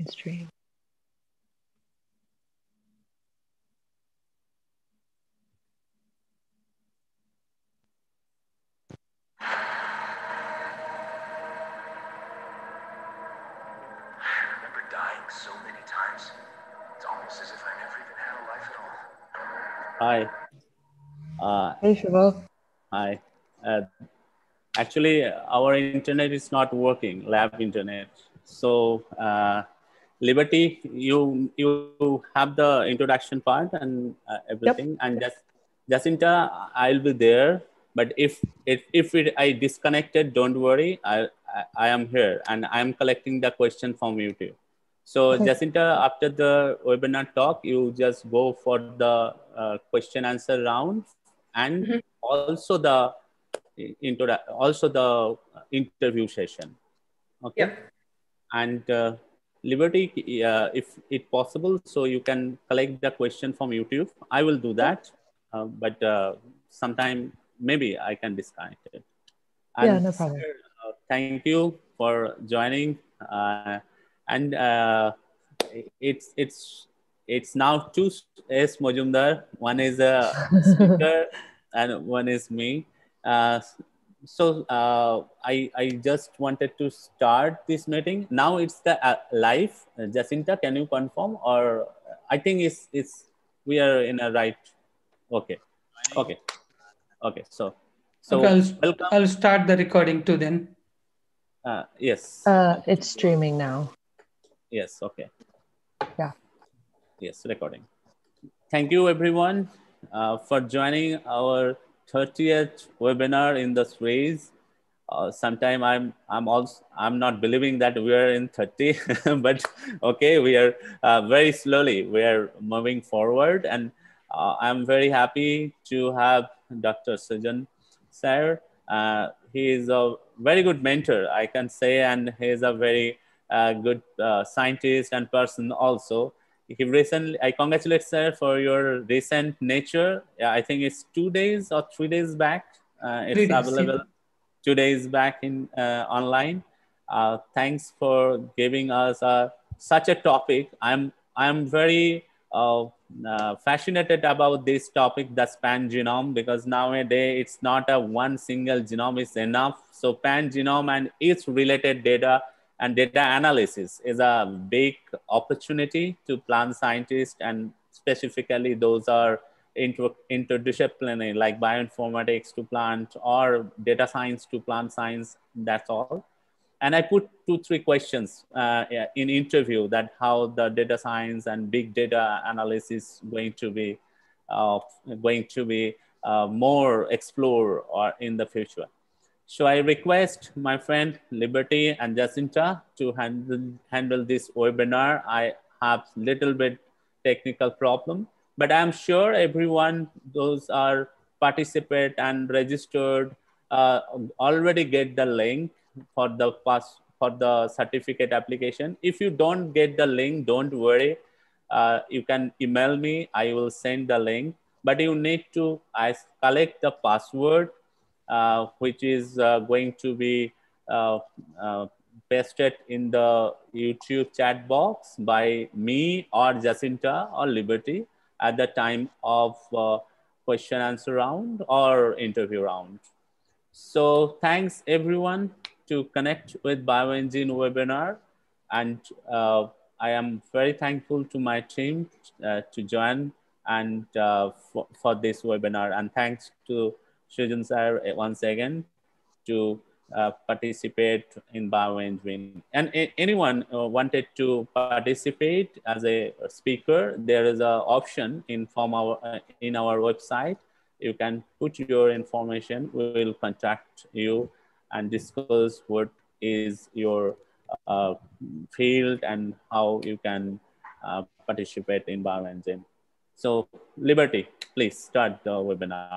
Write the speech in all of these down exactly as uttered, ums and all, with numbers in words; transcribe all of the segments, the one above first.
Stream. So many times. It's almost as if I never even had a life at all. Hi. Uh, Hey, Shivo. hi. Uh, actually, our internet is not working, lab internet. So, uh, Liberty, you you have the introduction part and uh, everything, Yep. and just Jacinta, I'll be there. But if if if it, I disconnected, don't worry. I, I I am here and I am collecting the question from YouTube. So Okay. Jacinta, after the webinar talk, you just go for the uh, question answer round and Mm-hmm. also the into also the interview session. Okay, Yep. and uh, Liberty, uh, if it possible, so you can collect the question from YouTube. I will do Yep. that, uh, but uh, sometime maybe I can disconnect it. Yeah, And no sir, problem. uh, thank you for joining. Uh, and uh, it's it's it's now two S Mojumdar. One is a speaker, and one is me. Uh, so uh, I I just wanted to start this meeting. Now it's the uh, live. Uh, Jacinta, can you confirm? Or I think it's it's we are in a right. Okay, okay, okay. So Okay, so I'll, welcome. I'll start the recording too then. Uh, yes. Uh, it's streaming now. Yes. Okay. Yeah. Yes. Recording. Thank you, everyone, uh, for joining our thirtieth webinar in the series. Uh, sometime I'm I'm also I'm not believing that we are in thirty, but okay, we are uh, very slowly we are moving forward, and uh, I'm very happy to have Doctor Sujan Sir. Uh, he is a very good mentor, I can say, and he is a very uh, good uh, scientist and person also. He recently, I congratulate sir for your recent Nature. Yeah, I think it's two days or three days back. Uh, Three it's days, yeah. available two days back in uh, online. Uh, thanks for giving us uh, such a topic. I'm I'm very uh, uh, fascinated about this topic, the pan genome, because nowadays it's not a one single genome is enough. So pan genome and its related data and data analysis is a big opportunity to plant scientists, and specifically those are inter interdisciplinary like bioinformatics to plant or data science to plant science, that's all. And I put two three questions uh, in interview that how the data science and big data analysis going to be uh, going to be uh, more explore or in the future. So I request my friend Liberty and Jacinta to handle, handle this webinar. I have little bit technical problem, but I'm sure everyone, those are participate and registered, uh, already get the link for the pass for the certificate application. If you don't get the link, don't worry. Uh, you can email me. I will send the link, but you need to I collect the password uh, which is uh, going to be uh, uh, pasted in the YouTube chat box by me or Jacinta or Liberty at the time of uh, question answer round or interview round. So thanks everyone to connect with BioEngine webinar, and uh, I am very thankful to my team uh, to join and uh, for, for this webinar, and thanks to Sujan sir once again to uh, participate in BioEngine. And anyone uh, wanted to participate as a speaker, there is an option in from our uh, in our website. You can put your information. We will contact you and discuss what is your uh, field and how you can uh, participate in BioEngine. So, Liberty, please start the webinar.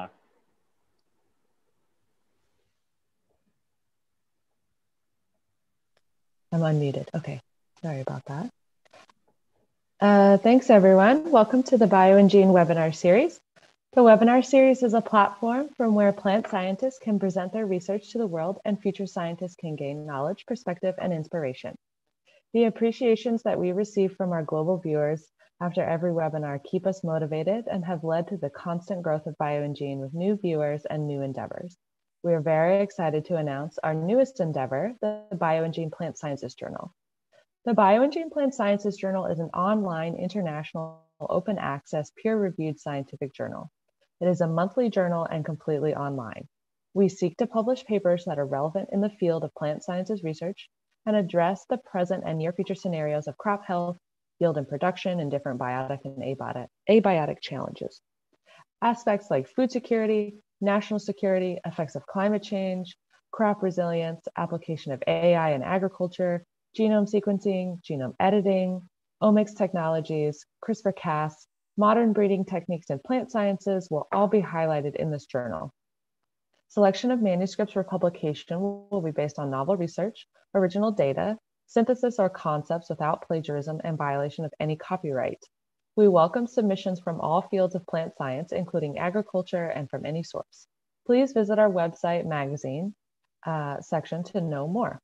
I'm unmuted. Okay. Sorry about that. Uh, thanks, everyone. Welcome to the BioEngine webinar series. The webinar series is a platform from where plant scientists can present their research to the world and future scientists can gain knowledge, perspective, and inspiration. The appreciations that we receive from our global viewers after every webinar keep us motivated and have led to the constant growth of BioEngine with new viewers and new endeavors. We are very excited to announce our newest endeavor, the BioEngine Plant Sciences Journal. The BioEngine Plant Sciences Journal is an online, international, open access, peer-reviewed scientific journal. It is a monthly journal and completely online. We seek to publish papers that are relevant in the field of plant sciences research and address the present and near future scenarios of crop health, yield and production, and different biotic and abiotic, abiotic challenges. Aspects like food security, national security, effects of climate change, crop resilience, application of A I in agriculture, genome sequencing, genome editing, omics technologies, CRISPR Cas, modern breeding techniques in plant sciences will all be highlighted in this journal. Selection of manuscripts for publication will be based on novel research, original data, synthesis or concepts without plagiarism and violation of any copyright. We welcome submissions from all fields of plant science, including agriculture and from any source. Please visit our website magazine uh, section to know more.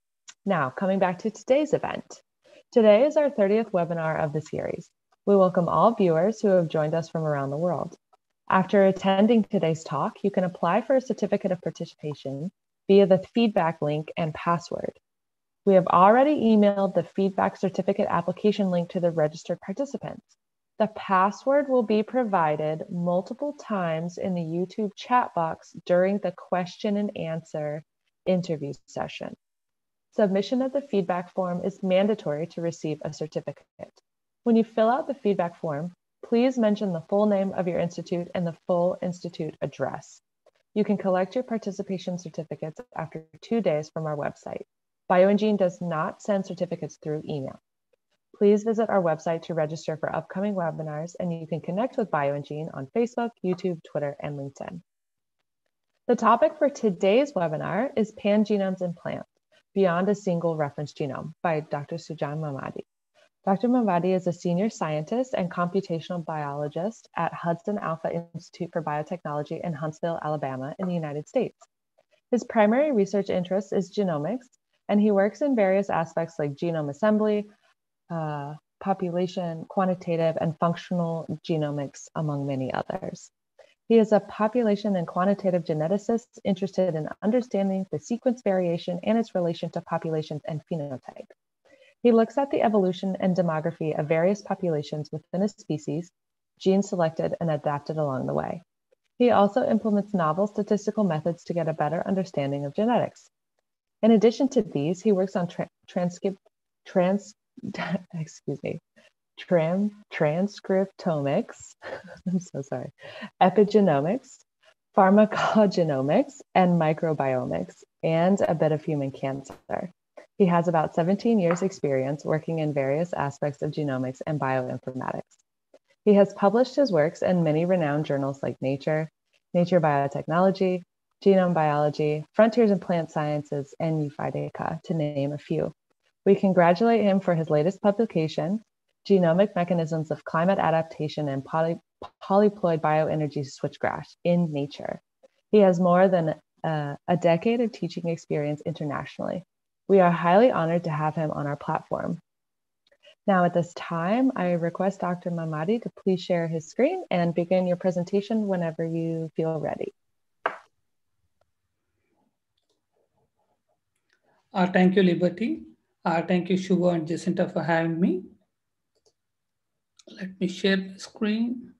Now, coming back to today's event. Today is our thirtieth webinar of the series. We welcome all viewers who have joined us from around the world. After attending today's talk, you can apply for a certificate of participation via the feedback link and password. We have already emailed the feedback certificate application link to the registered participants. The password will be provided multiple times in the YouTube chat box during the question and answer interview session. Submission of the feedback form is mandatory to receive a certificate. When you fill out the feedback form, please mention the full name of your institute and the full institute address. You can collect your participation certificates after two days from our website. BioEngine does not send certificates through email. Please visit our website to register for upcoming webinars, and you can connect with BioEngine on Facebook, YouTube, Twitter, and LinkedIn. The topic for today's webinar is Pangenomes in Plants, Beyond a Single Reference Genome by Doctor Sujan Mamadi. Doctor Mamadi is a senior scientist and computational biologist at Hudson Alpha Institute for Biotechnology in Huntsville, Alabama, in the United States. His primary research interest is genomics, and he works in various aspects like genome assembly, uh, population, quantitative, and functional genomics, among many others. He is a population and quantitative geneticist interested in understanding the sequence variation and its relation to populations and phenotype. He looks at the evolution and demography of various populations within a species, genes selected and adapted along the way. He also implements novel statistical methods to get a better understanding of genetics. In addition to these, he works on tra transcript, trans, excuse me, tran transcriptomics, I'm so sorry, epigenomics, pharmacogenomics, and microbiomics, and a bit of human cancer. He has about seventeen years experience working in various aspects of genomics and bioinformatics. He has published his works in many renowned journals like Nature, Nature Biotechnology, Genome Biology, Frontiers in Plant Sciences, and Euphytica, to name a few. We congratulate him for his latest publication, Genomic Mechanisms of Climate Adaptation and Poly Polyploid Bioenergy Switchgrass in Nature. He has more than uh, a decade of teaching experience internationally. We are highly honored to have him on our platform. Now at this time, I request Doctor Mamadi to please share his screen and begin your presentation whenever you feel ready. Uh, thank you, Liberty. Uh, thank you, Shubha and Jacinta, for having me. Let me share the screen.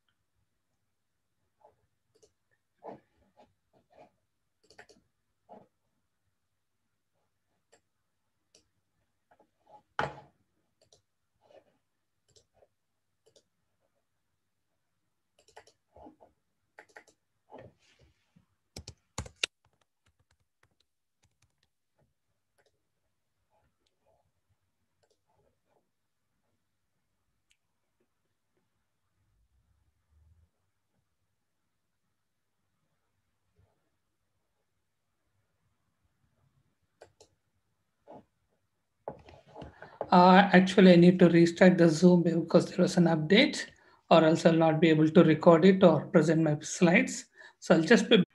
Uh, actually, I need to restart the Zoom because there was an update, or else I'll not be able to record it or present my slides. So I'll just be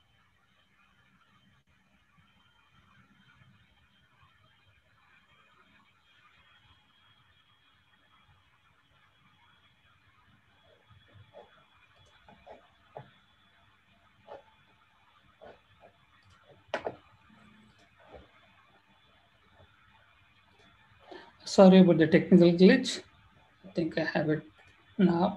Sorry about the technical glitch. I think I have it now.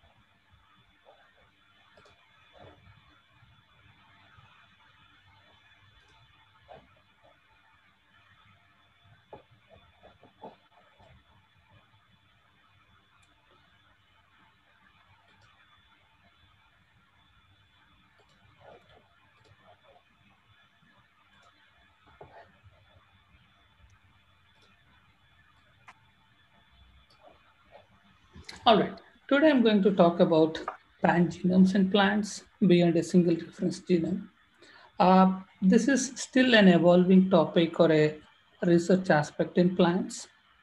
All right, today I'm going to talk about pangenomes in plants beyond a single reference genome. Uh, this is still an evolving topic or a research aspect in plants.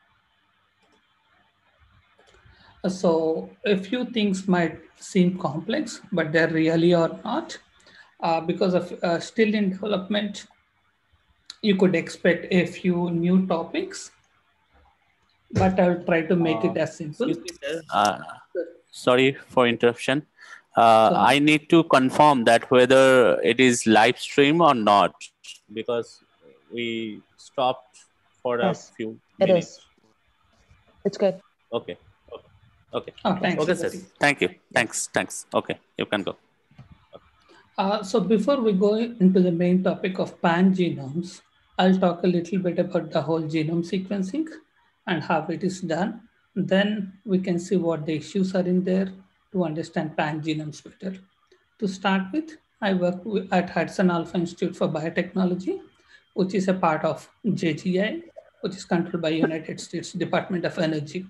So a few things might seem complex, but they really are not. Uh, because of uh, still in development, you could expect a few new topics, but I'll try to make Uh, it as simple. excuse me, sir. Uh, sorry for interruption. Uh, So- I need to confirm that whether it is live stream or not, because we stopped for Yes, a few it minutes. is. It's good. Okay. Okay. Okay. Oh, thanks. Okay, sir. Subhati. Thank you. Thanks. Thanks. Okay, you can go. Uh, so before we go into the main topic of pangenomes, I'll talk a little bit about the whole genome sequencing and how it is done. Then we can see what the issues are in there to understand pangenomes better. To start with, I work at Hudson Alpha Institute for Biotechnology, which is a part of J G I, which is controlled by United States Department of Energy.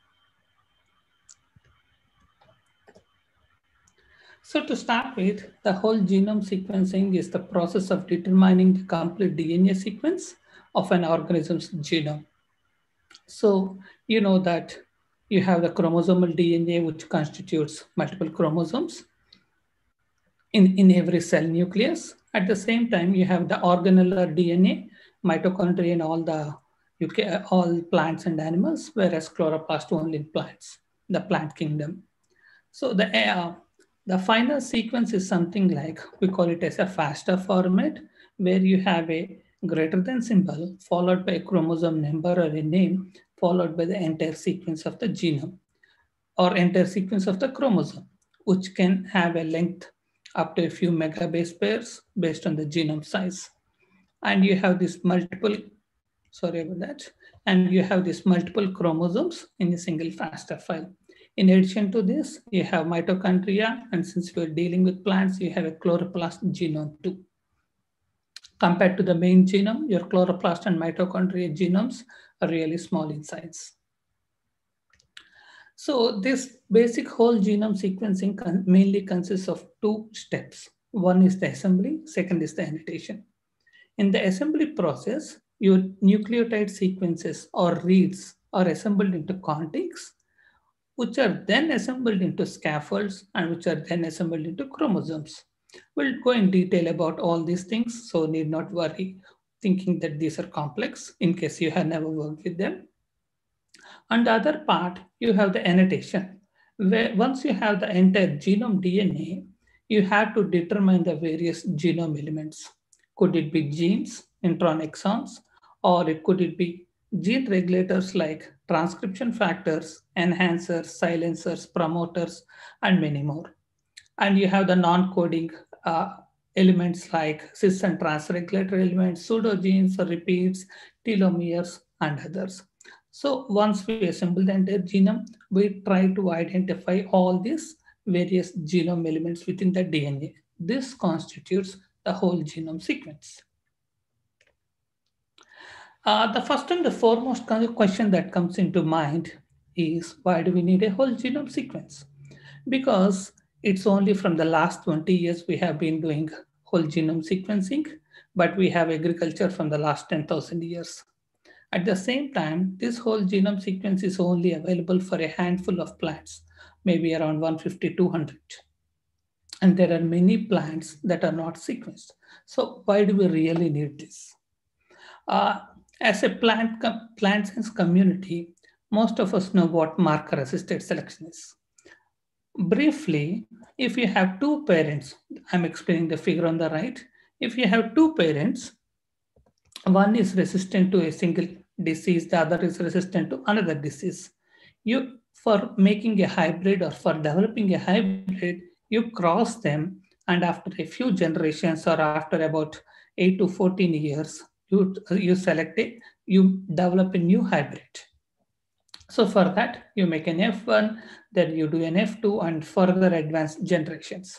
So to start with, the whole genome sequencing is the process of determining the complete D N A sequence of an organism's genome. So you know that you have the chromosomal D N A, which constitutes multiple chromosomes in, in every cell nucleus. At the same time, you have the organellar D N A, mitochondria in all the you can, all plants and animals, whereas chloroplast only in plants, the plant kingdom. So the uh, the final sequence is something like, we call it as a FASTA format, where you have a greater than symbol followed by a chromosome number or a name, followed by the entire sequence of the genome or entire sequence of the chromosome, which can have a length up to a few megabase pairs based on the genome size. And you have this multiple, sorry about that, and you have these multiple chromosomes in a single FASTA file. In addition to this, you have mitochondria, and since we're dealing with plants, you have a chloroplast genome too. Compared to the main genome, your chloroplast and mitochondria genomes are really small in size. So this basic whole genome sequencing con mainly consists of two steps. One is the assembly, second is the annotation. In the assembly process, your nucleotide sequences or reads are assembled into contigs, which are then assembled into scaffolds and which are then assembled into chromosomes. We'll go in detail about all these things, so need not worry thinking that these are complex in case you have never worked with them. On the other part, you have the annotation, where once you have the entire genome D N A, you have to determine the various genome elements. Could it be genes, intron exons, or it could it be gene regulators like transcription factors, enhancers, silencers, promoters, and many more. And you have the non-coding uh, elements like cis and trans-regulator elements, pseudogenes, repeats, telomeres, and others. So once we assemble the entire genome, we try to identify all these various genome elements within the D N A. This constitutes the whole genome sequence. Uh, the first and the foremost question that comes into mind is, why do we need a whole genome sequence? Because it's only from the last twenty years we have been doing whole genome sequencing, but we have agriculture from the last ten thousand years. At the same time, this whole genome sequence is only available for a handful of plants, maybe around one fifty, two hundred. And there are many plants that are not sequenced. So why do we really need this? Uh, as a plant, plant science community, most of us know what marker-assisted selection is. Briefly, if you have two parents, I'm explaining the figure on the right. If you have two parents, one is resistant to a single disease, the other is resistant to another disease. You, for making a hybrid or for developing a hybrid, you cross them, and after a few generations or after about eight to fourteen years, you, you select it, you develop a new hybrid. So for that, you make an F one, then you do an F two and further advanced generations.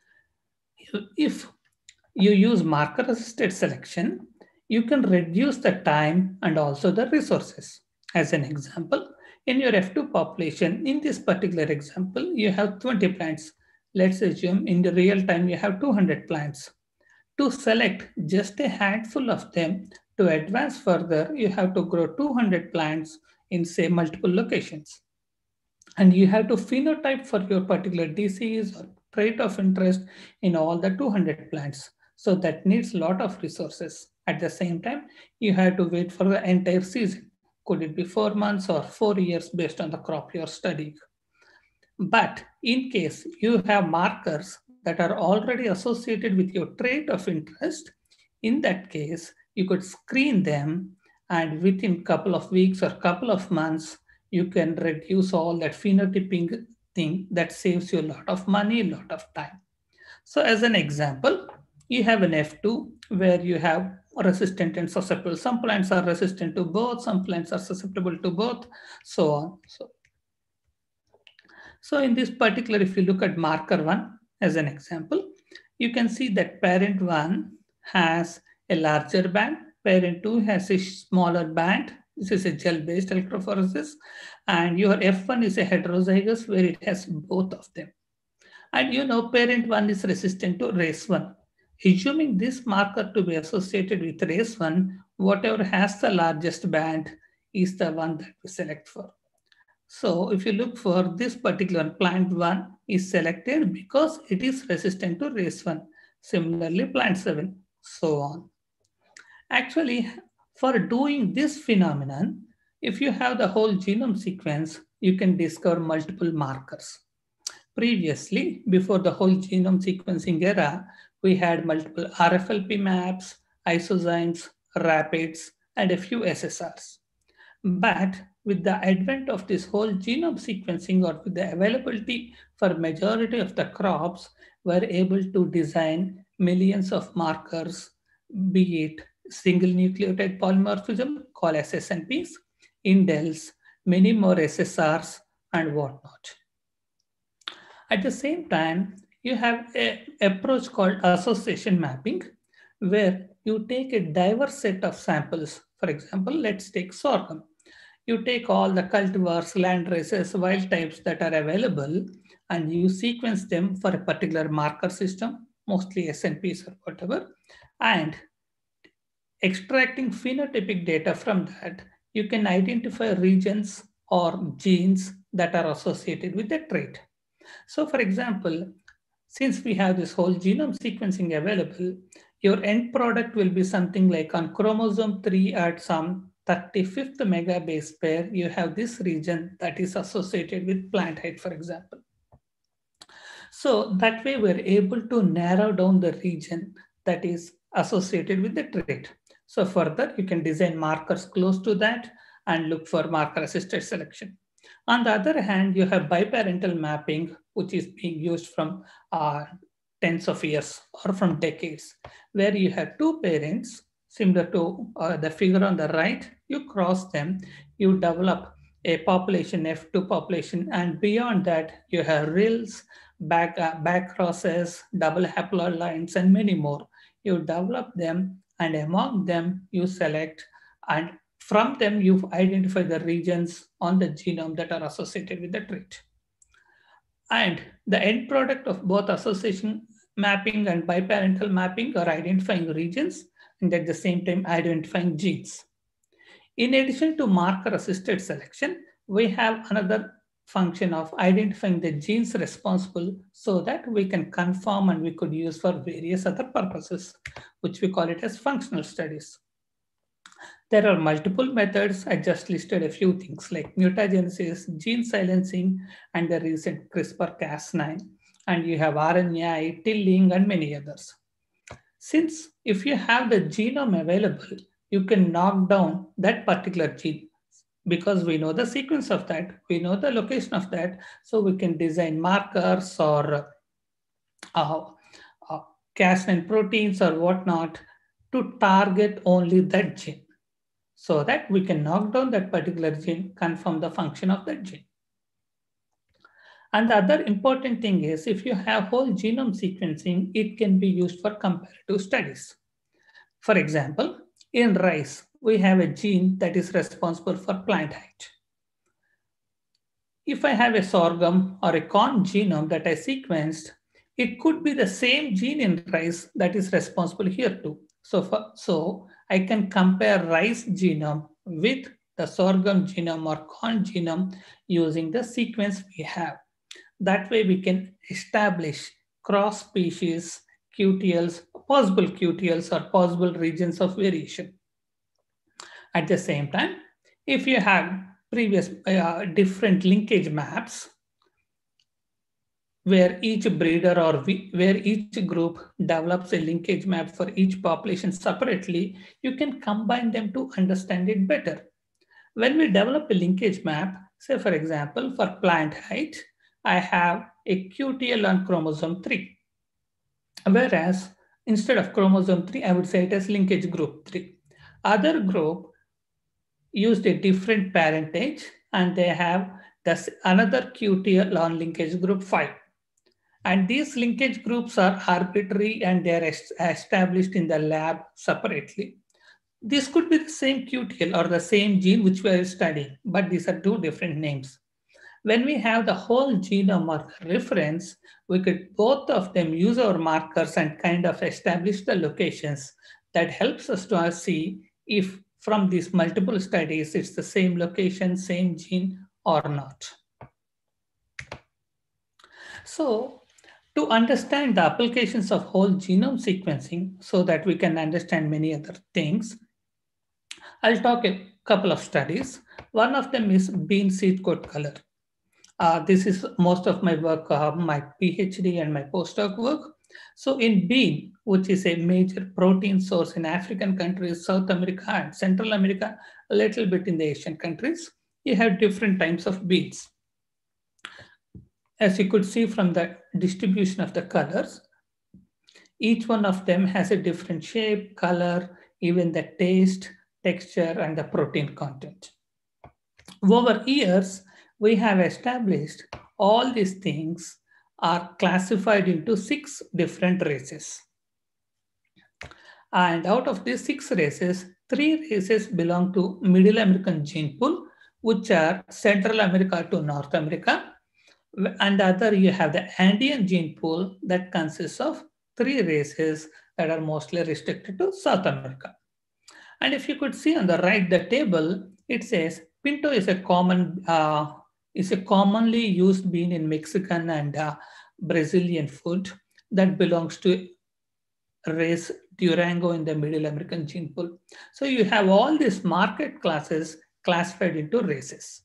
If you use marker-assisted selection, you can reduce the time and also the resources. As an example, in your F two population, in this particular example, you have twenty plants. Let's assume in the real time, you have two hundred plants. To select just a handful of them, to advance further, you have to grow two hundred plants in, say, multiple locations. And you have to phenotype for your particular disease or trait of interest in all the two hundred plants. So that needs a lot of resources. At the same time, you have to wait for the entire season. Could it be four months or four years based on the crop you're studying? But in case you have markers that are already associated with your trait of interest, in that case, you could screen them, and within a couple of weeks or couple of months, you can reduce all that phenotyping thing. That saves you a lot of money, a lot of time. So as an example, you have an F two where you have resistant and susceptible. Some plants are resistant to both, some plants are susceptible to both, so on. So, so in this particular, if you look at marker one as an example, you can see that parent one has a larger band, parent two has a smaller band. This is a gel-based electrophoresis, and your F one is a heterozygous where it has both of them. And you know, parent one is resistant to race one. Assuming this marker to be associated with race one, whatever has the largest band is the one that we select for. So if you look for this particular plant one is selected because it is resistant to race one. Similarly, plant seven, so on. Actually, for doing this phenomenon, if you have the whole genome sequence, you can discover multiple markers. Previously, before the whole genome sequencing era, we had multiple R F L P maps, isozymes, rapids, and a few S S Rs. But with the advent of this whole genome sequencing, or with the availability for majority of the crops, we're able to design millions of markers, be it single nucleotide polymorphism called S S N Ps, indels, many more S S Rs, and whatnot. At the same time, you have an approach called association mapping, where you take a diverse set of samples. For example, let's take sorghum. You take all the cultivars, land races, wild types that are available, and you sequence them for a particular marker system, mostly S N Ps or whatever, and extracting phenotypic data from that, you can identify regions or genes that are associated with a trait. So for example, since we have this whole genome sequencing available, your end product will be something like on chromosome three at some thirty-fifth megabase pair, you have this region that is associated with plant height, for example. So that way we're able to narrow down the region that is associated with the trait. So further, you can design markers close to that and look for marker-assisted selection. On the other hand, you have biparental mapping, which is being used from uh, tens of years or from decades, where you have two parents, similar to uh, the figure on the right, you cross them, you develop a population, F two population, and beyond that, you have R I Ls, back, uh, back crosses, double haploid lines, and many more. You develop them, and among them, you select, and from them, you identify the regions on the genome that are associated with the trait. And the end product of both association mapping and biparental mapping are identifying regions and at the same time identifying genes. In addition to marker-assisted selection, we have another function of identifying the genes responsible so that we can confirm and we could use for various other purposes, which we call it as functional studies. There are multiple methods. I just listed a few things like mutagenesis, gene silencing, and the recent CRISPR Cas nine. And you have R N A, tilling, and many others. Since if you have the genome available, you can knock down that particular gene. Because we know the sequence of that, we know the location of that, so we can design markers or uh, uh, Cas nine proteins or whatnot to target only that gene, so that we can knock down that particular gene, confirm the function of that gene. And the other important thing is, if you have whole genome sequencing, it can be used for comparative studies. For example, in rice, we have a gene that is responsible for plant height. If I have a sorghum or a corn genome that I sequenced, it could be the same gene in rice that is responsible here too. So, for, so I can compare rice genome with the sorghum genome or corn genome using the sequence we have. That way we can establish cross-species Q T Ls, possible Q T Ls or possible regions of variation. At the same time, if you have previous uh, different linkage maps, where each breeder or we, where each group develops a linkage map for each population separately, you can combine them to understand it better. When we develop a linkage map, say for example, for plant height, I have a Q T L on chromosome three. Whereas instead of chromosome three, I would say it as linkage group three. Other group used a different parentage and they have this another Q T L on linkage group five. And these linkage groups are arbitrary and they are established in the lab separately. This could be the same Q T L or the same gene which we are studying, but these are two different names. When we have the whole genome marker reference, we could both of them use our markers and kind of establish the locations. That helps us to see if from these multiple studies, it's the same location, same gene or not. So to understand the applications of whole genome sequencing so that we can understand many other things, I'll talk a couple of studies. One of them is bean seed coat color. Uh, this is most of my work, uh, my PhD and my postdoc work. So in bean, which is a major protein source in African countries, South America and Central America, a little bit in the Asian countries, you have different types of beans. As you could see from the distribution of the colors, each one of them has a different shape, color, even the taste, texture, and the protein content. Over years, we have established all these things are classified into six different races. And out of these six races, three races belong to Middle American gene pool, which are Central America to North America. And the other, you have the Andean gene pool that consists of three races that are mostly restricted to South America. And if you could see on the right, the table, it says Pinto is a common, uh, is a commonly used bean in Mexican and uh, Brazilian food that belongs to race Durango in the Middle American gene pool. So you have all these market classes classified into races.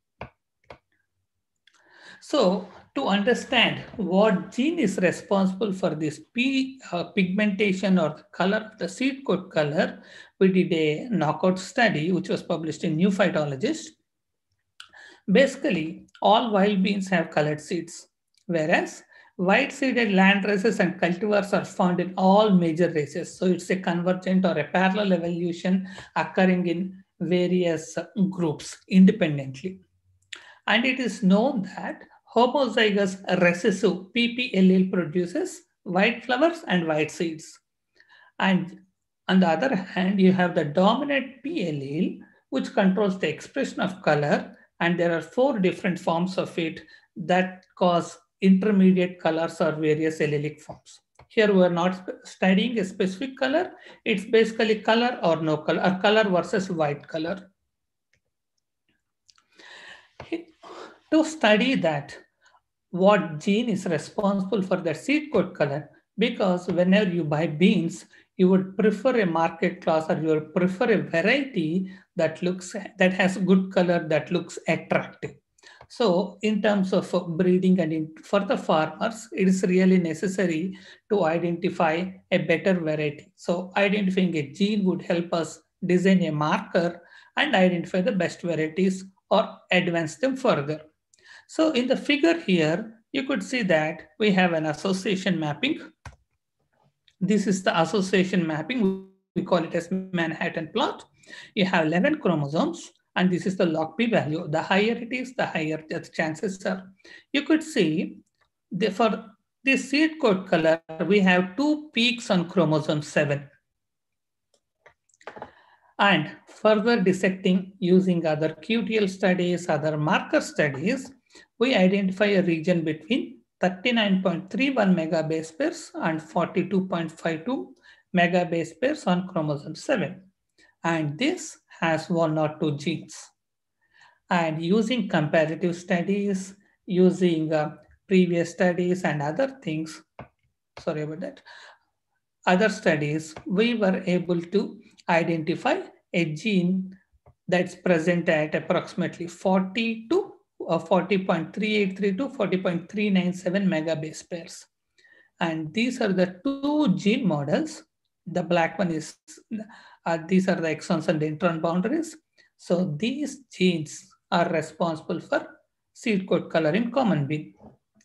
So to understand what gene is responsible for this P, uh, pigmentation or the color of the seed coat color, we did a knockout study which was published in New Phytologist. Basically, all wild beans have colored seeds, whereas white-seeded land races and cultivars are found in all major races. So it's a convergent or a parallel evolution occurring in various groups independently. And it is known that homozygous recessive P P allele produces white flowers and white seeds. And on the other hand, you have the dominant P allele, which controls the expression of color. And there are four different forms of it that cause intermediate colors or various allelic forms. Here we are not studying a specific color. It's basically color or no color, or color versus white color. To study that, what gene is responsible for the seed coat color, because whenever you buy beans, you would prefer a market class or you would prefer a variety that looks that has good color, that looks attractive. So in terms of breeding and in, for the farmers, it is really necessary to identify a better variety. So identifying a gene would help us design a marker and identify the best varieties or advance them further. So in the figure here, you could see that we have an association mapping. This is the association mapping. We call it as Manhattan plot. You have eleven chromosomes, and this is the log P value. The higher it is, the higher the chances are. You could see the, for this seed coat color, we have two peaks on chromosome seven. And further dissecting using other Q T L studies, other marker studies, we identify a region between thirty-nine point three one megabase pairs and forty-two point five two megabase pairs on chromosome seven. And this has one or two genes. And using comparative studies, using uh, previous studies and other things, sorry about that, other studies, we were able to identify a gene that's present at approximately forty to uh, forty point three eight three to forty point three nine seven megabase pairs. And these are the two gene models. The black one is, uh, these are the exons and intron boundaries. So these genes are responsible for seed coat color in common bean.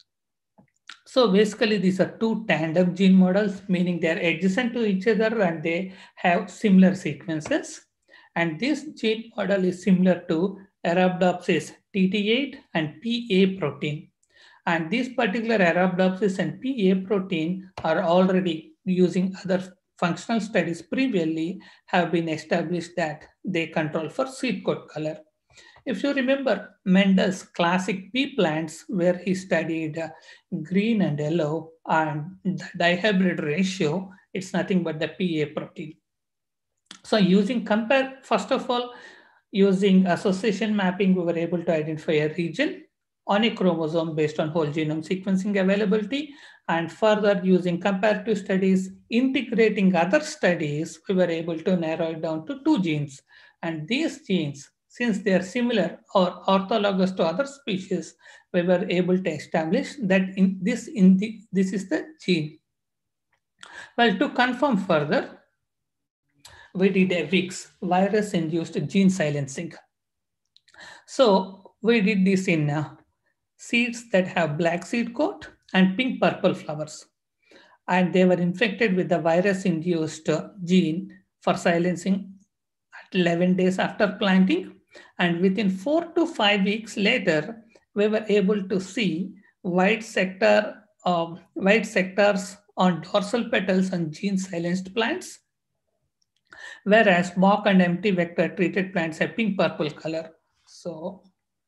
So basically these are two tandem gene models, meaning they're adjacent to each other and they have similar sequences. And this gene model is similar to Arabidopsis T T eight and P A protein. And these particular Arabidopsis and P A protein are already, using other functional studies previously, have been established that they control for seed coat color. If you remember Mendel's classic pea plants, where he studied uh, green and yellow and the dihybrid ratio, it's nothing but the P A protein. So using compare, first of all, using association mapping, we were able to identify a region on a chromosome based on whole genome sequencing availability. And further, using comparative studies, integrating other studies, we were able to narrow it down to two genes. And these genes, since they are similar or orthologous to other species, we were able to establish that in this, in the, this is the gene. Well, to confirm further, we did a V I X, virus-induced gene silencing. So we did this in uh, seeds that have black seed coat and pink purple flowers. And they were infected with the virus-induced uh, gene for silencing at eleven days after planting. And within four to five weeks later, we were able to see white sector, uh, white sectors on dorsal petals on gene silenced plants, whereas mock and empty vector treated plants have pink purple color. So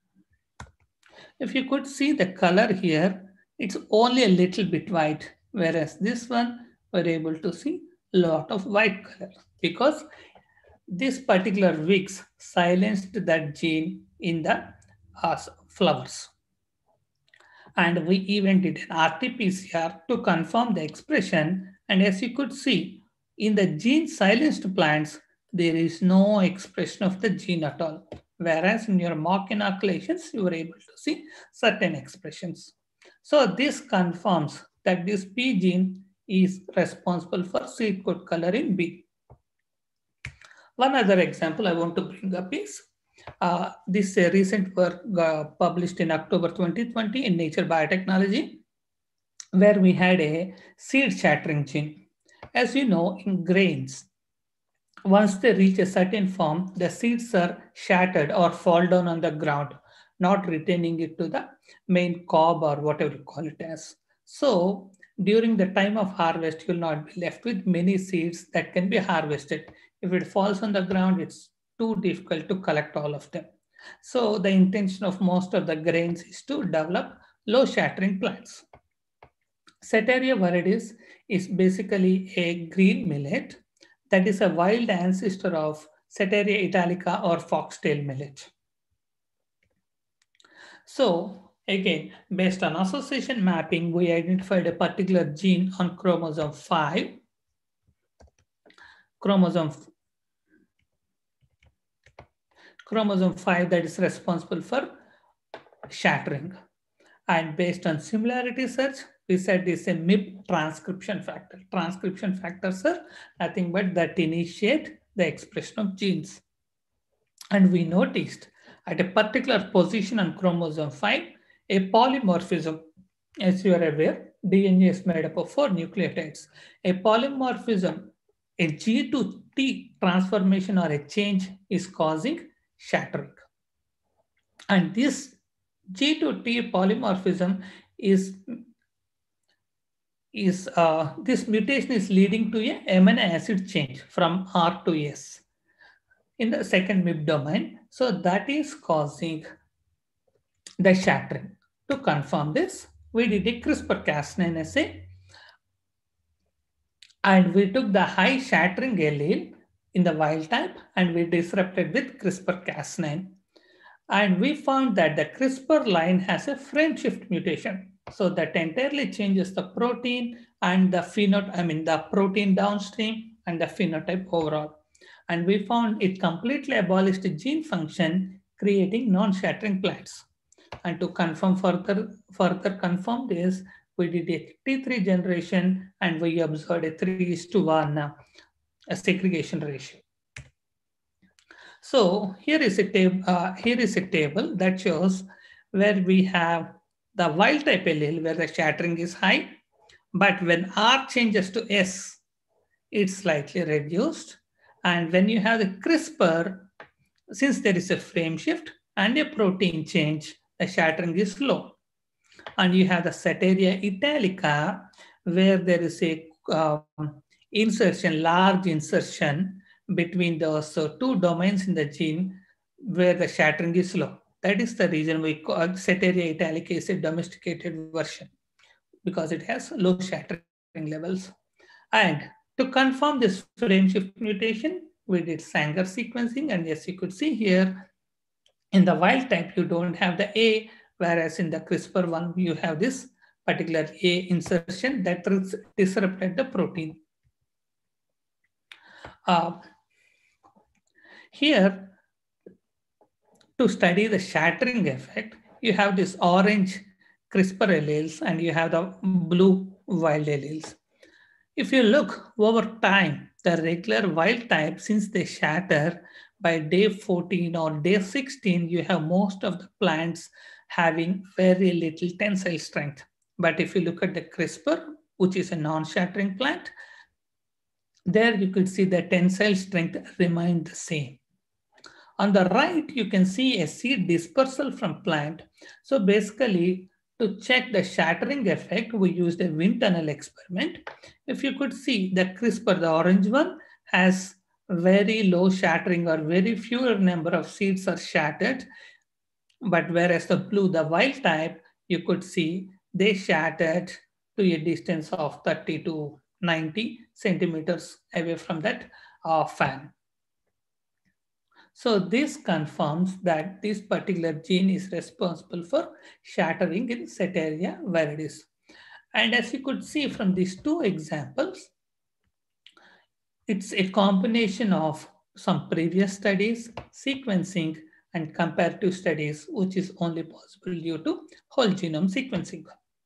if you could see the color here, it's only a little bit white, whereas this one we're able to see a lot of white color because this particular V I X silenced that gene in the uh, flowers. And we even did an R T P C R to confirm the expression. And as you could see, in the gene silenced plants, there is no expression of the gene at all. Whereas in your mock inoculations, you were able to see certain expressions. So this confirms that this P gene is responsible for seed coat color in B. One other example I want to bring up is uh, this uh, recent work uh, published in October twenty twenty in Nature Biotechnology, where we had a seed shattering gene. As you know, in grains, once they reach a certain form, the seeds are shattered or fall down on the ground, not retaining it to the main cob or whatever you call it as. So during the time of harvest, you'll not be left with many seeds that can be harvested. If it falls on the ground, it's too difficult to collect all of them. So the intention of most of the grains is to develop low shattering plants. Setaria viridis is basically a green millet that is a wild ancestor of Setaria italica or foxtail millet. So again, based on association mapping, we identified a particular gene on chromosome five. Chromosome, chromosome five that is responsible for shattering. And based on similarity search, we said this is a M I P transcription factor. Transcription factors are nothing but that initiate the expression of genes. And we noticed at a particular position on chromosome five, a polymorphism. As you are aware, D N A is made up of four nucleotides. A polymorphism, a G to T transformation or a change is causing shattering. And this G to T polymorphism is, is uh, this mutation is leading to a amino acid change from R to S in the second M I P domain. So that is causing the shattering. To confirm this, we did a CRISPR Cas nine assay and we took the high shattering allele in the wild type and we disrupted with CRISPR Cas nine. And we found that the CRISPR line has a frame shift mutation. So that entirely changes the protein and the phenotype, I mean the protein downstream and the phenotype overall. And we found it completely abolished the gene function, creating non-shattering plants. And to confirm further, further confirm this, we did a T three generation and we observed a three is to one uh, a segregation ratio. So here is a table. Uh, here is a table that shows where we have the wild type allele where the shattering is high, but when R changes to S, it's slightly reduced. And when you have the CRISPR, since there is a frame shift and a protein change, the shattering is low. And you have the Ceteria italica, where there is a um, insertion, large insertion between those uh, two domains in the gene where the shattering is low. That is the reason we call Ceteria italica is a domesticated version, because it has low shattering levels. And to confirm this frame shift mutation, we did Sanger sequencing. And as you could see here, in the wild type, you don't have the A, whereas in the CRISPR one, you have this particular A insertion that disrupted the protein. Uh, here, to study the shattering effect, you have this orange CRISPR alleles and you have the blue wild alleles. If you look over time, the regular wild type, since they shatter by day fourteen or day sixteen, you have most of the plants having very little tensile strength. But if you look at the CRISPR, which is a non-shattering plant, there you could see the tensile strength remained the same. On the right, you can see a seed dispersal from plant. So basically, to check the shattering effect, we used a wind tunnel experiment. If you could see the CRISPR, the orange one, has very low shattering or very fewer number of seeds are shattered. But whereas the blue, the wild type, you could see they shattered to a distance of thirty to ninety centimeters away from that uh, fan. So this confirms that this particular gene is responsible for shattering in Ceteria viridis. And as you could see from these two examples, it's a combination of some previous studies, sequencing, and comparative studies, which is only possible due to whole genome sequencing.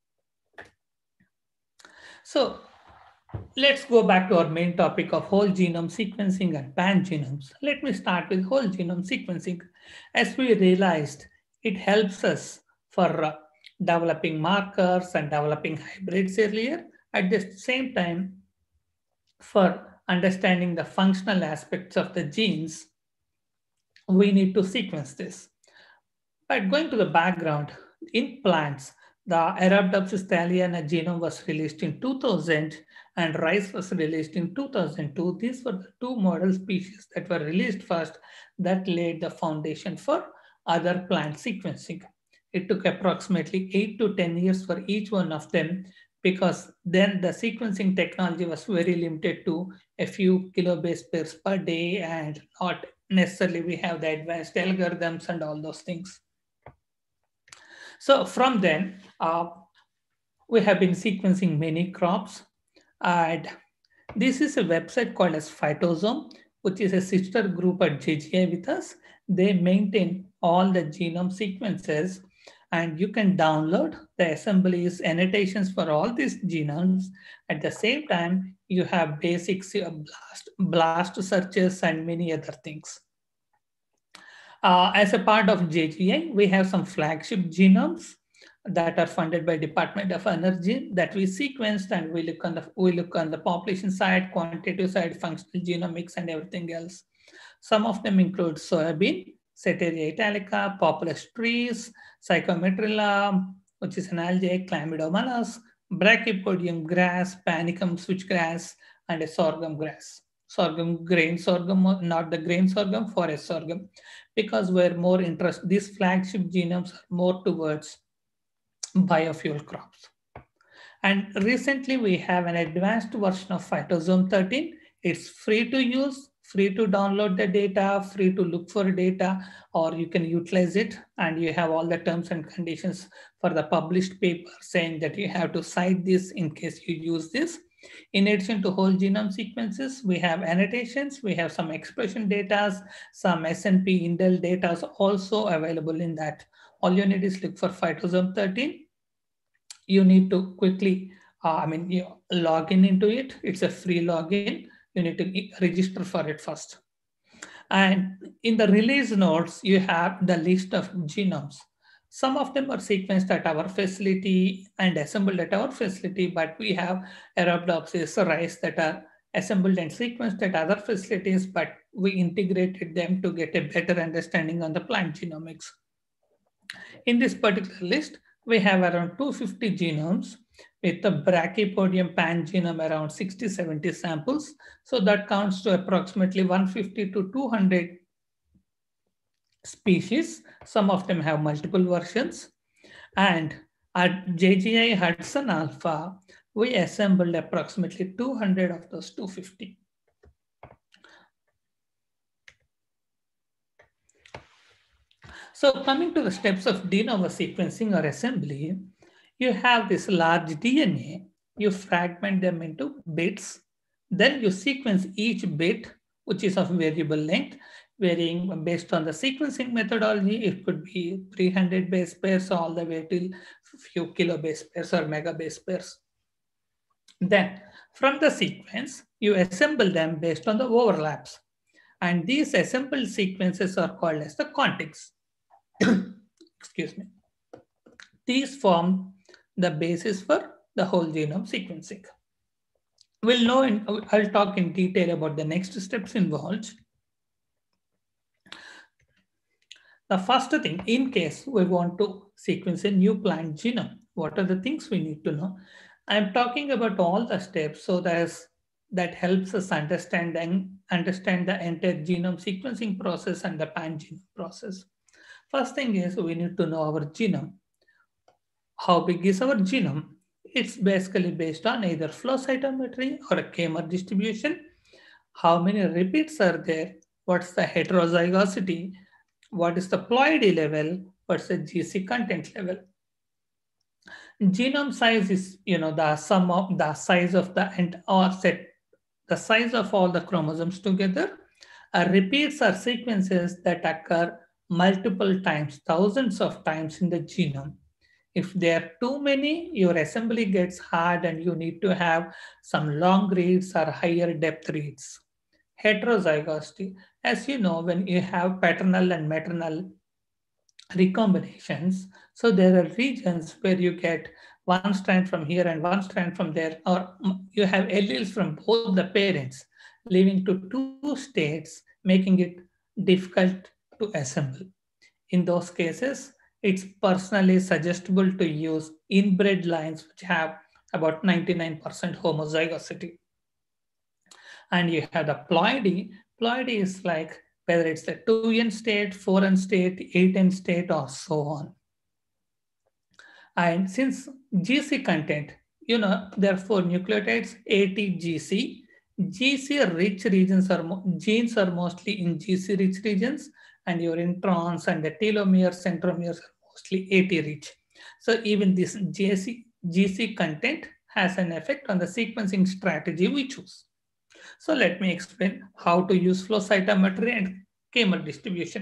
So let's go back to our main topic of whole genome sequencing and pangenomes. Let me start with whole genome sequencing. As we realized, it helps us for uh, developing markers and developing hybrids earlier. At the same time, for understanding the functional aspects of the genes, we need to sequence this. But going to the background, in plants, the Arabidopsis thaliana genome was released in two thousand and rice was released in two thousand two. These were the two model species that were released first that laid the foundation for other plant sequencing. It took approximately eight to ten years for each one of them, because then the sequencing technology was very limited to a few kilobase pairs per day and not necessarily we have the advanced algorithms and all those things. So from then, uh, we have been sequencing many crops. And this is a website called as Phytosome, which is a sister group at J G I with us. They maintain all the genome sequences. and you can download the assemblies, annotations for all these genomes. At the same time, you have basics, uh, blast, blast searches, and many other things. Uh, as a part of J G I, we have some flagship genomes that are funded by Department of Energy that we sequenced, and we look on the we look on the population side, quantitative side, functional genomics, and everything else. Some of them include soybean, Setaria italica, populus trees, Psychometrilla, which is an algae, Chlamydomonas, Brachypodium grass, Panicum switchgrass, and a sorghum grass. Sorghum, grain sorghum, not the grain sorghum, forest sorghum, because we're more interested, these flagship genomes are more towards biofuel crops. And recently we have an advanced version of Phytosome thirteen. It's free to use, free to download the data, free to look for data, or you can utilize it. And you have all the terms and conditions for the published paper saying that you have to cite this in case you use this. In addition to whole genome sequences, we have annotations, we have some expression data, some S N P indel data also available in that. All you need is look for Phytosome thirteen. You need to quickly, uh, I mean, you log in into it. It's a free login. You need to register for it first. And in the release notes, you have the list of genomes. Some of them are sequenced at our facility and assembled at our facility, but we have Arabidopsis, rice that are assembled and sequenced at other facilities, but we integrated them to get a better understanding on the plant genomics. In this particular list, we have around two hundred fifty genomes with the Brachypodium pan genome around sixty, seventy samples. So that counts to approximately one hundred fifty to two hundred species. Some of them have multiple versions. And at J G I Hudson Alpha, we assembled approximately two hundred of those two hundred fifty. So coming to the steps of de novo sequencing or assembly, you have this large D N A, you fragment them into bits, then you sequence each bit, which is of variable length, varying based on the sequencing methodology. It could be three hundred base pairs all the way till few kilo base pairs or mega base pairs. Then from the sequence, you assemble them based on the overlaps. And these assembled sequences are called as the contigs. Excuse me. These form the basis for the whole genome sequencing. We'll know, in, I'll talk in detail about the next steps involved. The first thing, in case we want to sequence a new plant genome, what are the things we need to know? I'm talking about all the steps so that, that helps us understand and understand the entire genome sequencing process and the pan genome process. First thing is we need to know our genome. How big is our genome? It's basically based on either flow cytometry or a K-mer distribution. How many repeats are there? What's the heterozygosity? What is the ploidy level? What's the G C content level? Genome size is, you know, the sum of the size of the entire set, the size of all the chromosomes together. Uh, repeats are sequences that occur multiple times, thousands of times in the genome. If there are too many, your assembly gets hard and you need to have some long reads or higher depth reads. Heterozygosity, as you know, when you have paternal and maternal recombinations, so there are regions where you get one strand from here and one strand from there, or you have alleles from both the parents, leading to two states, making it difficult to assemble. In those cases, it's personally suggestible to use inbred lines which have about ninety-nine percent homozygosity. And you have the ploidy. Ploidy is like whether it's the two N state, four N state, eight N state, or so on. And since G C content, you know, there are four nucleotides, A, T, G, C. G C rich regions are, genes are mostly in G C rich regions, and your introns and the telomeres, centromeres are mostly A T rich. So even this G C, G C content has an effect on the sequencing strategy we choose. So let me explain how to use flow cytometry and K-mer distribution.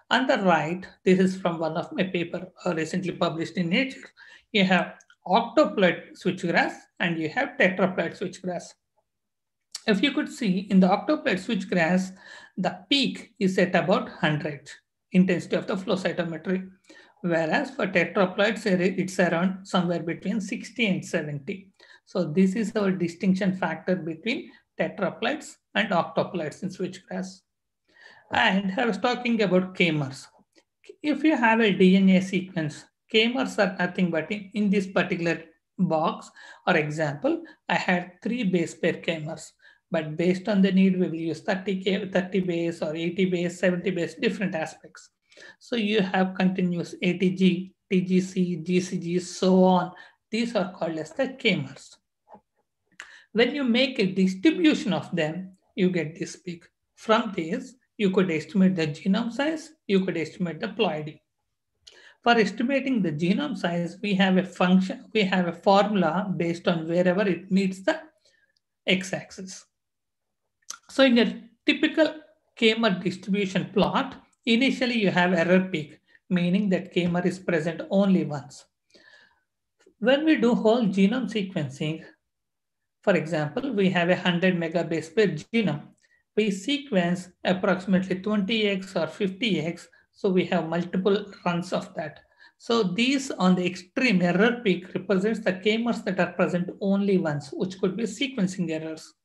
On the right, this is from one of my paper uh, recently published in Nature. You have octoploid switchgrass and you have tetraploid switchgrass. If you could see in the octoploid switchgrass, the peak is at about one hundred intensity of the flow cytometry, whereas for tetraploids, it's around somewhere between sixty and seventy. So this is our distinction factor between tetraploids and octoploids in switchgrass. And I was talking about K-mers. If you have a D N A sequence, K-mers are nothing but in, in this particular box or example, I had three base pair K-mers. But based on the need, we will use thirty, K, thirty base or eighty base, seventy base, different aspects. So you have continuous A T G, T G C, G C G, so on. These are called as the K-mers. When you make a distribution of them, you get this peak. From this, you could estimate the genome size, you could estimate the ploidy. For estimating the genome size, we have a function, we have a formula based on wherever it meets the x-axis. So in a typical K-mer distribution plot, initially you have error peak, meaning that K-mer is present only once. When we do whole genome sequencing, for example, we have a one hundred megabase per genome. We sequence approximately twenty x or fifty x, so we have multiple runs of that. So these on the extreme error peak represents the K-mers that are present only once, which could be sequencing errors.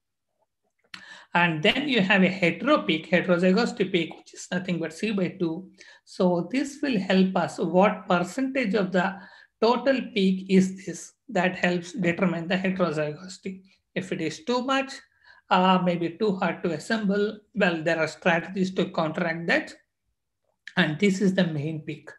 And then you have a hetero peak, heterozygosity peak, which is nothing but C by two. So this will help us what percentage of the total peak is this. That helps determine the heterozygosity. If it is too much, uh, maybe too hard to assemble, well, there are strategies to counteract that. And this is the main peak,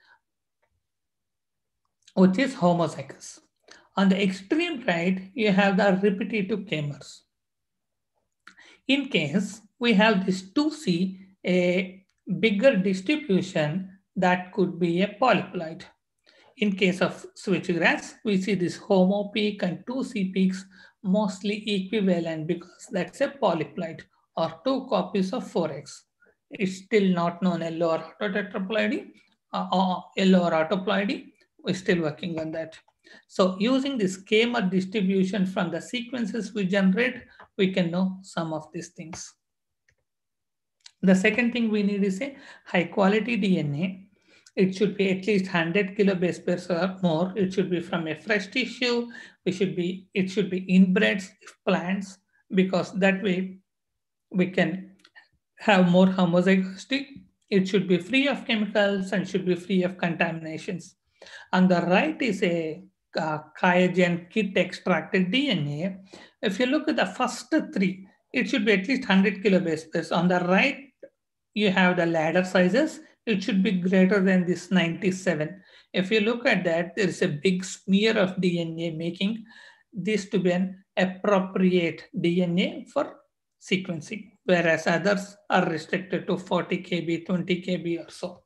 which is homozygous. On the extreme right, you have the repetitive K-mers. In case we have this two C, a bigger distribution, that could be a polyploid. In case of switchgrass, we see this homo peak and two C peaks mostly equivalent because that's a polyploid or two copies of four x. It's still not known yellow or autotetraploidy uh, or yellow or autoploidy. We're still working on that. So using this K-mer distribution from the sequences we generate, we can know some of these things. The second thing we need is a high quality D N A. It should be at least one hundred kilobase pairs or more. It should be from a fresh tissue. We should be, it should be inbreds if plants, because that way we can have more homozygosity. It should be free of chemicals and should be free of contaminations. On the right is a uh, QIAGEN kit extracted D N A. If you look at the first three, it should be at least one hundred kilobase pairs. On the right, you have the ladder sizes. It should be greater than this ninety-seven. If you look at that, there is a big smear of D N A making this to be an appropriate D N A for sequencing, whereas others are restricted to forty K B, twenty K B or so.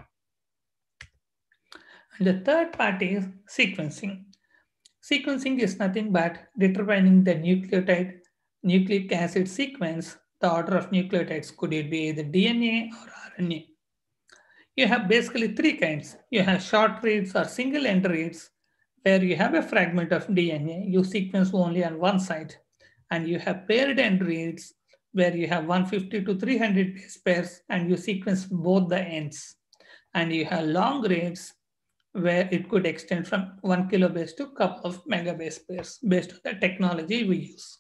And the third part is sequencing. Sequencing is nothing but determining the nucleotide, nucleic acid sequence, the order of nucleotides. Could it be either D N A or R N A? You have basically three kinds. You have short reads or single end reads, where you have a fragment of D N A, you sequence only on one side. And you have paired end reads, where you have one fifty to three hundred base pairs, and you sequence both the ends. And you have long reads, where it could extend from one kilobase to a couple of megabase pairs based on the technology we use.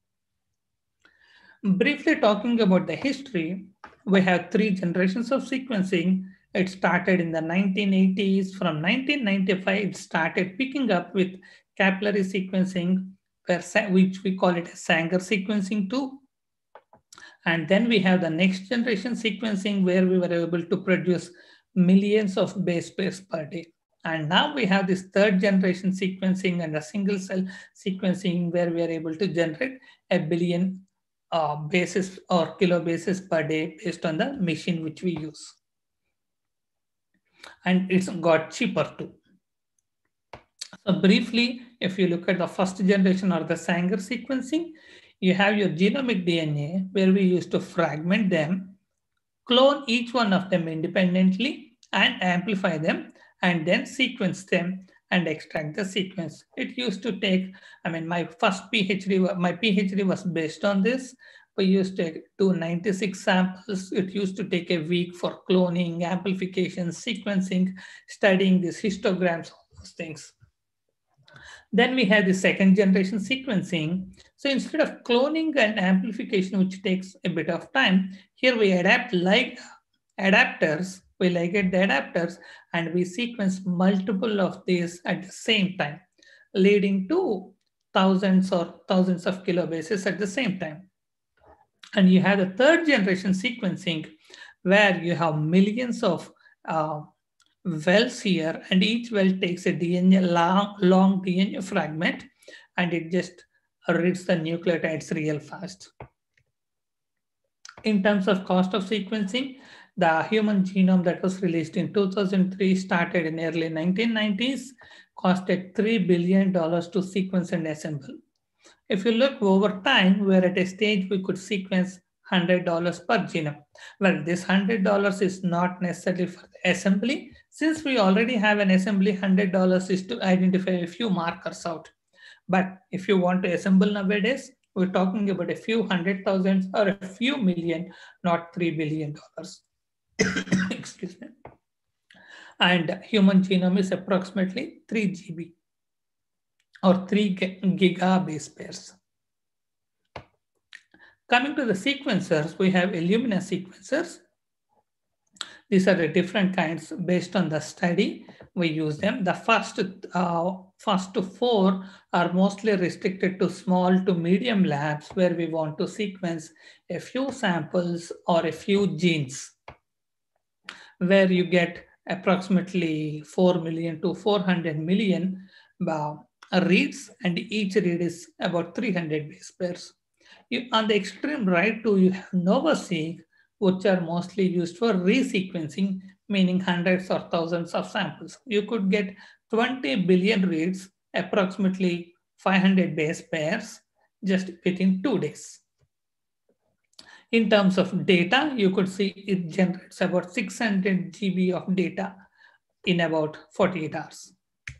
Briefly talking about the history, we have three generations of sequencing. It started in the nineteen eighties. From nineteen ninety-five, it started picking up with capillary sequencing, where, which we call it a Sanger sequencing too. And then we have the next generation sequencing, where we were able to produce millions of base pairs per day. And now we have this third generation sequencing and a single cell sequencing, where we are able to generate a billion uh, bases or kilobases per day based on the machine which we use. And it's got cheaper too. So briefly, if you look at the first generation or the Sanger sequencing, you have your genomic D N A, where we used to fragment them clone each one of them independently and amplify them, and then sequence them and extract the sequence. It used to take, I mean, my first PhD, my PhD was based on this. We used to do ninety-six samples. It used to take a week for cloning, amplification, sequencing, studying these histograms, all those things. Then we have the second generation sequencing. So instead of cloning and amplification, which takes a bit of time, here we adapt like adapters, we ligate the adapters, and we sequence multiple of these at the same time, leading to thousands or thousands of kilobases at the same time. And you have the third generation sequencing, where you have millions of uh, wells here, and each well takes a D N A, long, long D N A fragment, and it just reads the nucleotides real fast. In terms of cost of sequencing, the human genome that was released in two thousand three started in early nineteen nineties, costed three billion dollars to sequence and assemble. If you look over time, we're at a stage we could sequence one hundred dollars per genome. Well, this one hundred dollars is not necessarily for the assembly. Since we already have an assembly, one hundred dollars is to identify a few markers out. But if you want to assemble nowadays, we're talking about a few hundred thousands or a few million, not three billion dollars. Excuse me. And human genome is approximately three G B or three giga base pairs. Coming to the sequencers, we have Illumina sequencers. These are the different kinds based on the study. We use them. The first, uh, first four are mostly restricted to small to medium labs where we want to sequence a few samples or a few genes, where you get approximately four million to four hundred million uh, reads, and each read is about three hundred base pairs. You, on the extreme right too, you have NovaSeq, which are mostly used for resequencing, meaning hundreds or thousands of samples. You could get twenty billion reads, approximately five hundred base pairs, just within two days. In terms of data, you could see it generates about six hundred G B of data in about forty-eight hours.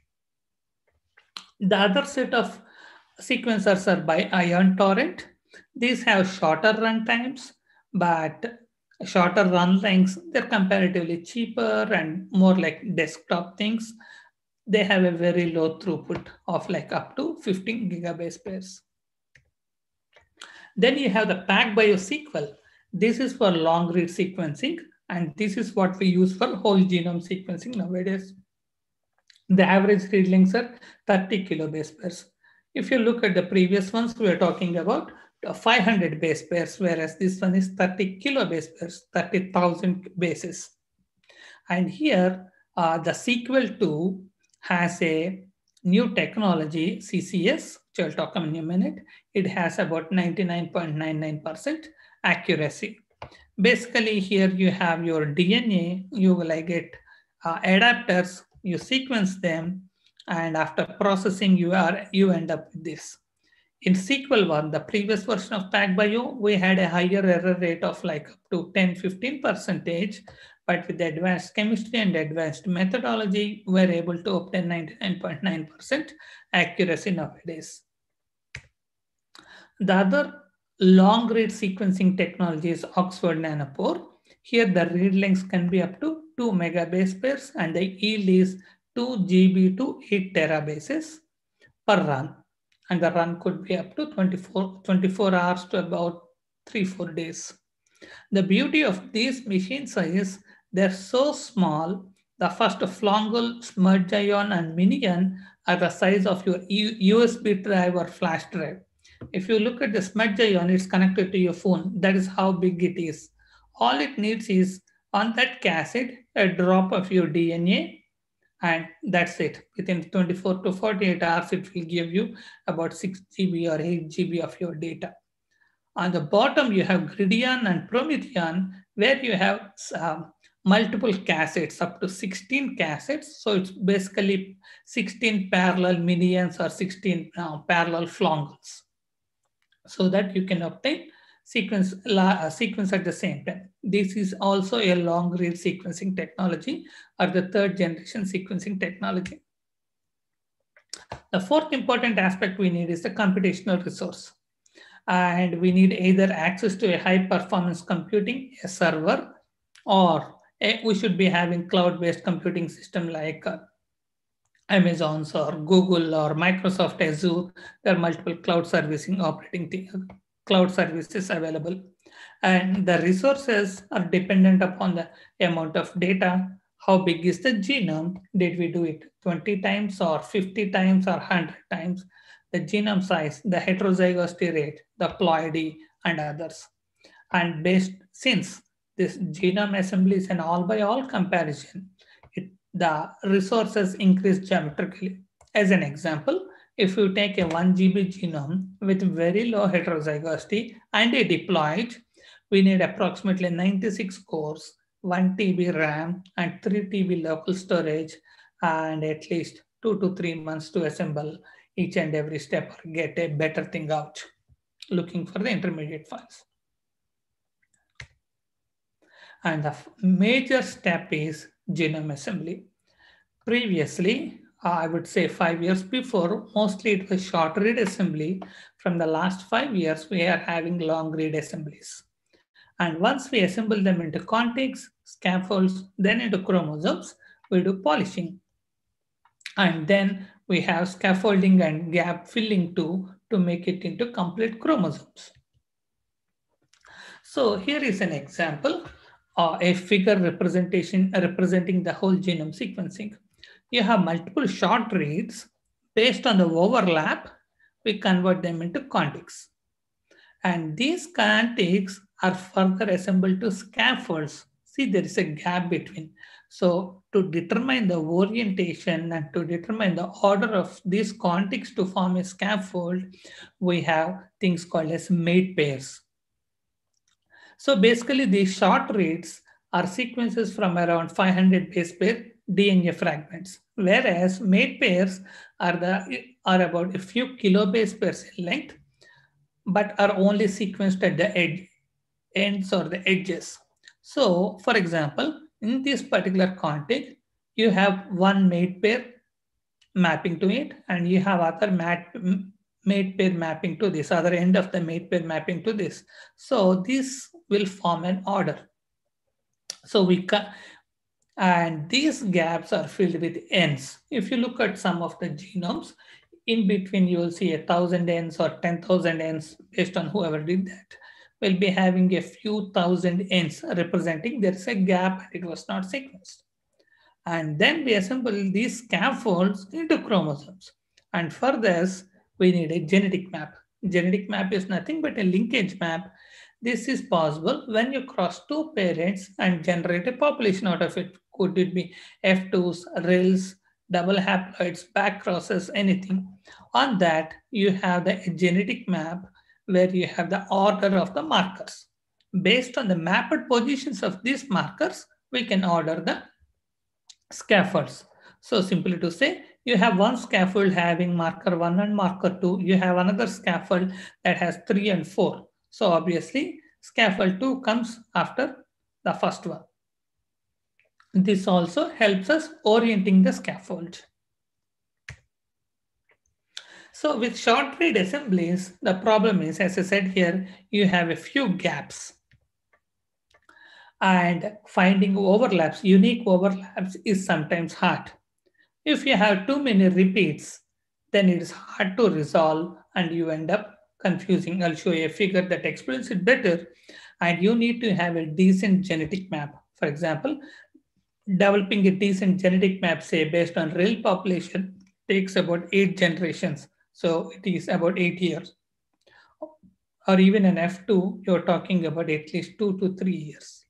The other set of sequencers are by Ion Torrent. These have shorter run times, but shorter run lengths. They're comparatively cheaper and more like desktop things. They have a very low throughput of like up to fifteen gigabase pairs. Then you have the PacBio Sequel. This is for long read sequencing, and this is what we use for whole genome sequencing nowadays. The average read lengths are thirty kilobase pairs. If you look at the previous ones, we are talking about five hundred base pairs, whereas this one is thirty kilobase pairs, thirty thousand bases. And here, uh, the Sequel two has a new technology, C C S, which I'll talk about in a minute. It has about ninety-nine point nine nine percent accuracy. Basically, here you have your D N A, you will like get uh, adapters, you sequence them, and after processing, you are you end up with this. In Sequel one, the previous version of PacBio, we had a higher error rate of like up to ten to fifteen percentage, but with the advanced chemistry and advanced methodology, we're able to obtain ninety-nine point nine percent accuracy nowadays. The other long read sequencing technology is Oxford Nanopore. Here the read lengths can be up to two megabase pairs, and the yield is two G B to eight terabases per run. And the run could be up to twenty-four, twenty-four hours to about three, four days. The beauty of these machines is they're so small. The first Flongle, Smudge Ion, and Minion are the size of your U S B drive or flash drive. If you look at the Smudge Ion, it's connected to your phone. That is how big it is. All it needs is on that cassette, a drop of your D N A, and that's it. Within twenty-four to forty-eight hours, it will give you about six G B or eight G B of your data. On the bottom, you have Gridion and Promethean, where you have uh, multiple cassettes, up to sixteen cassettes. So it's basically sixteen parallel Minions or sixteen uh, parallel Flongles, so that you can obtain sequence, uh, sequence at the same time. This is also a long read sequencing technology, or the third generation sequencing technology. The fourth important aspect we need is the computational resource. And we need either access to a high performance computing, a server, or a, we should be having cloud-based computing system like uh, Amazon's or Google or Microsoft Azure. There are multiple cloud servicing operating cloud services available. And the resources are dependent upon the amount of data. How big is the genome? Did we do it twenty times or fifty times or one hundred times? The genome size, the heterozygosity rate, the ploidy, and others. And based, since this genome assembly is an all by all comparison, it, the resources increase geometrically. As an example, if you take a one G B genome with very low heterozygosity and a diploid, we need approximately ninety-six cores, one T B RAM, and three T B local storage, and at least two to three months to assemble each and every step or get a better thing out, looking for the intermediate files. And the major step is genome assembly. Previously, I would say five years before, mostly it was short read assembly. From the last five years, we are having long read assemblies. And once we assemble them into contigs, scaffolds, then into chromosomes, we do polishing. And then we have scaffolding and gap filling too to make it into complete chromosomes. So here is an example, uh, a figure representation uh, representing the whole genome sequencing. You have multiple short reads. Based on the overlap, we convert them into contigs. And these contigs are further assembled to scaffolds. See, there is a gap between. So to determine the orientation and to determine the order of these contigs to form a scaffold, we have things called as mate pairs. So basically these short reads are sequences from around five hundred base pair D N A fragments, whereas mate pairs are, the, are about a few kilobase pairs in length, but are only sequenced at the edge, ends or the edges. So for example, in this particular contig, you have one mate pair mapping to it, and you have other mat, mate pair mapping to this, other end of the mate pair mapping to this. So this will form an order. So we can, and these gaps are filled with ends. If you look at some of the genomes, in between you will see a thousand ends or ten thousand ends based on whoever did that. We'll be having a few thousand ends representing there's a gap and it was not sequenced. And then we assemble these scaffolds into chromosomes. And for this, we need a genetic map. Genetic map is nothing but a linkage map. This is possible when you cross two parents and generate a population out of it. Could it be F twos, R I Ls, double haploids, back crosses, anything. On that, you have the genetic map where you have the order of the markers. Based on the mapped positions of these markers, we can order the scaffolds. So simply to say, you have one scaffold having marker one and marker two. You have another scaffold that has three and four. So obviously, scaffold two comes after the first one. This also helps us orienting the scaffold. So with short read assemblies, the problem is, as I said here, you have a few gaps. And finding overlaps, unique overlaps is sometimes hard. If you have too many repeats, then it is hard to resolve and you end up confusing. I'll show you a figure that explains it better. And you need to have a decent genetic map. For example, developing a decent genetic map, say based on real population, takes about eight generations. So it is about eight years. Or even an F two, you're talking about at least two to three years.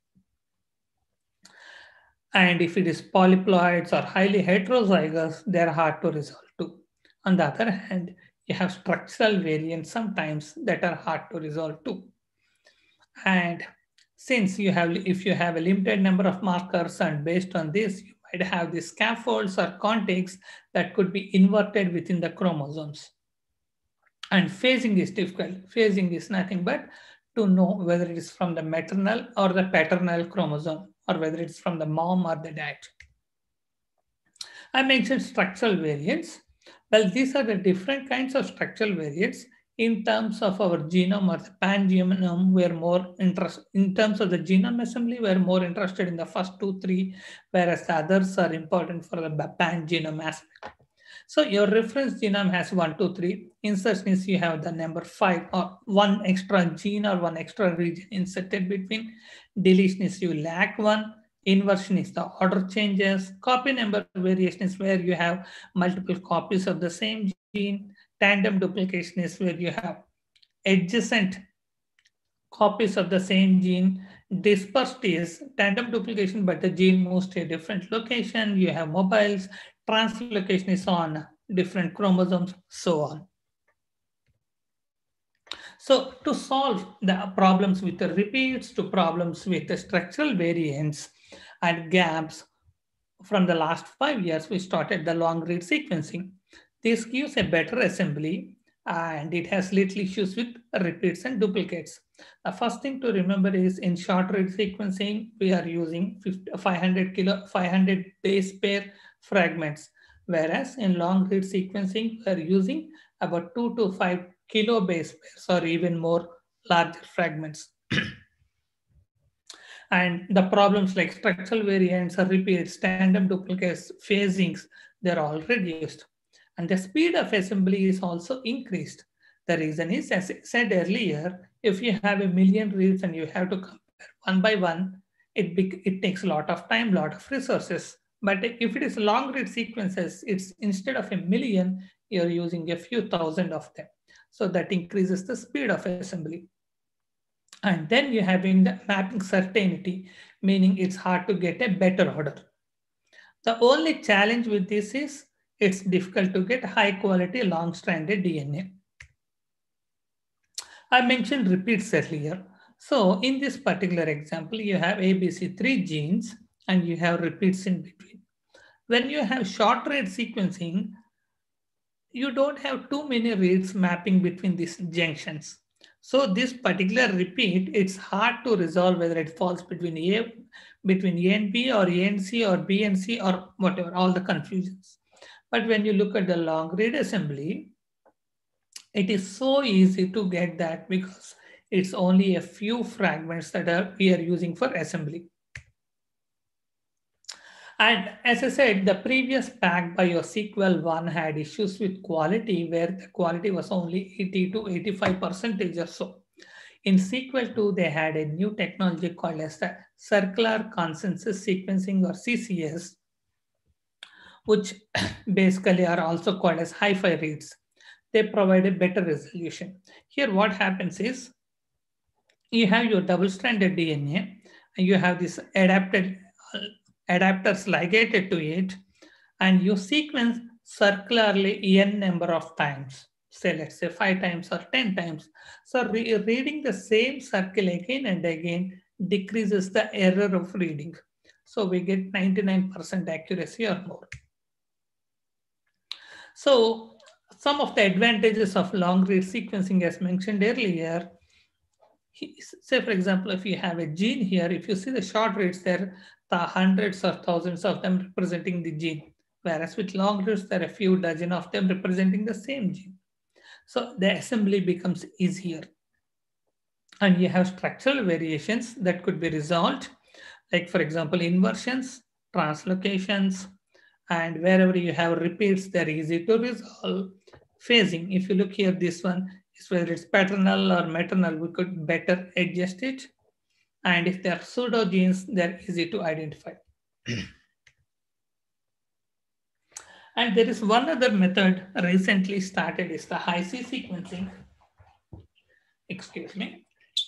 And if it is polyploids or highly heterozygous, they're hard to resolve too. On the other hand, you have structural variants sometimes that are hard to resolve too. And since you have, if you have a limited number of markers and based on this, you might have the scaffolds or contigs that could be inverted within the chromosomes. And phasing is difficult. Phasing is nothing but to know whether it is from the maternal or the paternal chromosome, or whether it's from the mom or the dad. I mentioned structural variants. Well, these are the different kinds of structural variants. In terms of our genome or the pangenome, we're more interested, in terms of the genome assembly, we're more interested in the first two, three, whereas the others are important for the pangenome aspect. So your reference genome has one, two, three. Insertion is you have the number five, or one extra gene or one extra region inserted between. Deletion is you lack one. Inversion is the order changes. Copy number variation is where you have multiple copies of the same gene. Tandem duplication is where you have adjacent copies of the same gene. Dispersed is tandem duplication, but the gene moves to a different location. You have mobiles. Translocation is on different chromosomes, so on. So to solve the problems with the repeats, to problems with the structural variants and gaps, from the last five years, we started the long read sequencing. This gives a better assembly, and it has little issues with repeats and duplicates. The first thing to remember is in short read sequencing, we are using five hundred kilo, five hundred base pair fragments, whereas in long read sequencing, we are using about two to five kilo base pairs or even more larger fragments. And the problems like structural variants or repeats, tandem duplicates, phasings, they're all reduced. And the speed of assembly is also increased. The reason is, as I said earlier, if you have a million reads and you have to compare one by one, it, it takes a lot of time, a lot of resources. But if it is long read sequences, it's instead of a million, you're using a few thousand of them. So that increases the speed of assembly. And then you have in the mapping certainty, meaning it's hard to get a better order. The only challenge with this is it's difficult to get high quality long stranded D N A. I mentioned repeats earlier. So in this particular example, you have A B C three genes and you have repeats in between. When you have short read sequencing, you don't have too many reads mapping between these junctions. So this particular repeat, it's hard to resolve whether it falls between A, between A and B, or A and C, or B and C, or whatever, all the confusions. But when you look at the long read assembly, it is so easy to get that because it's only a few fragments that are, we are using for assembly. And as I said, the previous PacBio Sequel one had issues with quality where the quality was only eighty to eighty-five percent or so. In Sequel two, they had a new technology called as the Circular Consensus Sequencing, or C C S, which basically are also called as hi-fi reads. They provide a better resolution. Here what happens is, you have your double-stranded D N A, and you have this adapted uh, adapters ligated to it, and you sequence circularly n number of times, say let's say five times or ten times. So re reading the same circle again and again decreases the error of reading. So we get ninety-nine percent accuracy or more. So some of the advantages of long read sequencing, as mentioned earlier, say for example, if you have a gene here, if you see the short reads, there are hundreds or thousands of them representing the gene, whereas with long reads, there are a few dozen of them representing the same gene. So the assembly becomes easier. And you have structural variations that could be resolved, like for example, inversions, translocations, and wherever you have repeats, they're easy to resolve. Phasing, if you look here, this one is whether it's paternal or maternal, we could better adjust it. And if they're pseudogenes, they're easy to identify. And there is one other method recently started, is the Hi-C sequencing. Excuse me.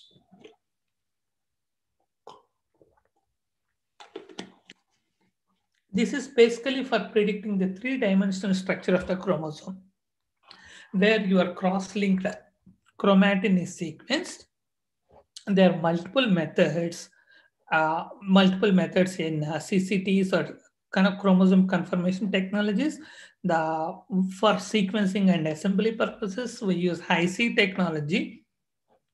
This is basically for predicting the three-dimensional structure of the chromosome, where your cross-linked chromatin is sequenced. There are multiple methods, uh, multiple methods in uh, C C Ts or kind of chromosome conformation technologies. The for sequencing and assembly purposes, we use Hi-C technology.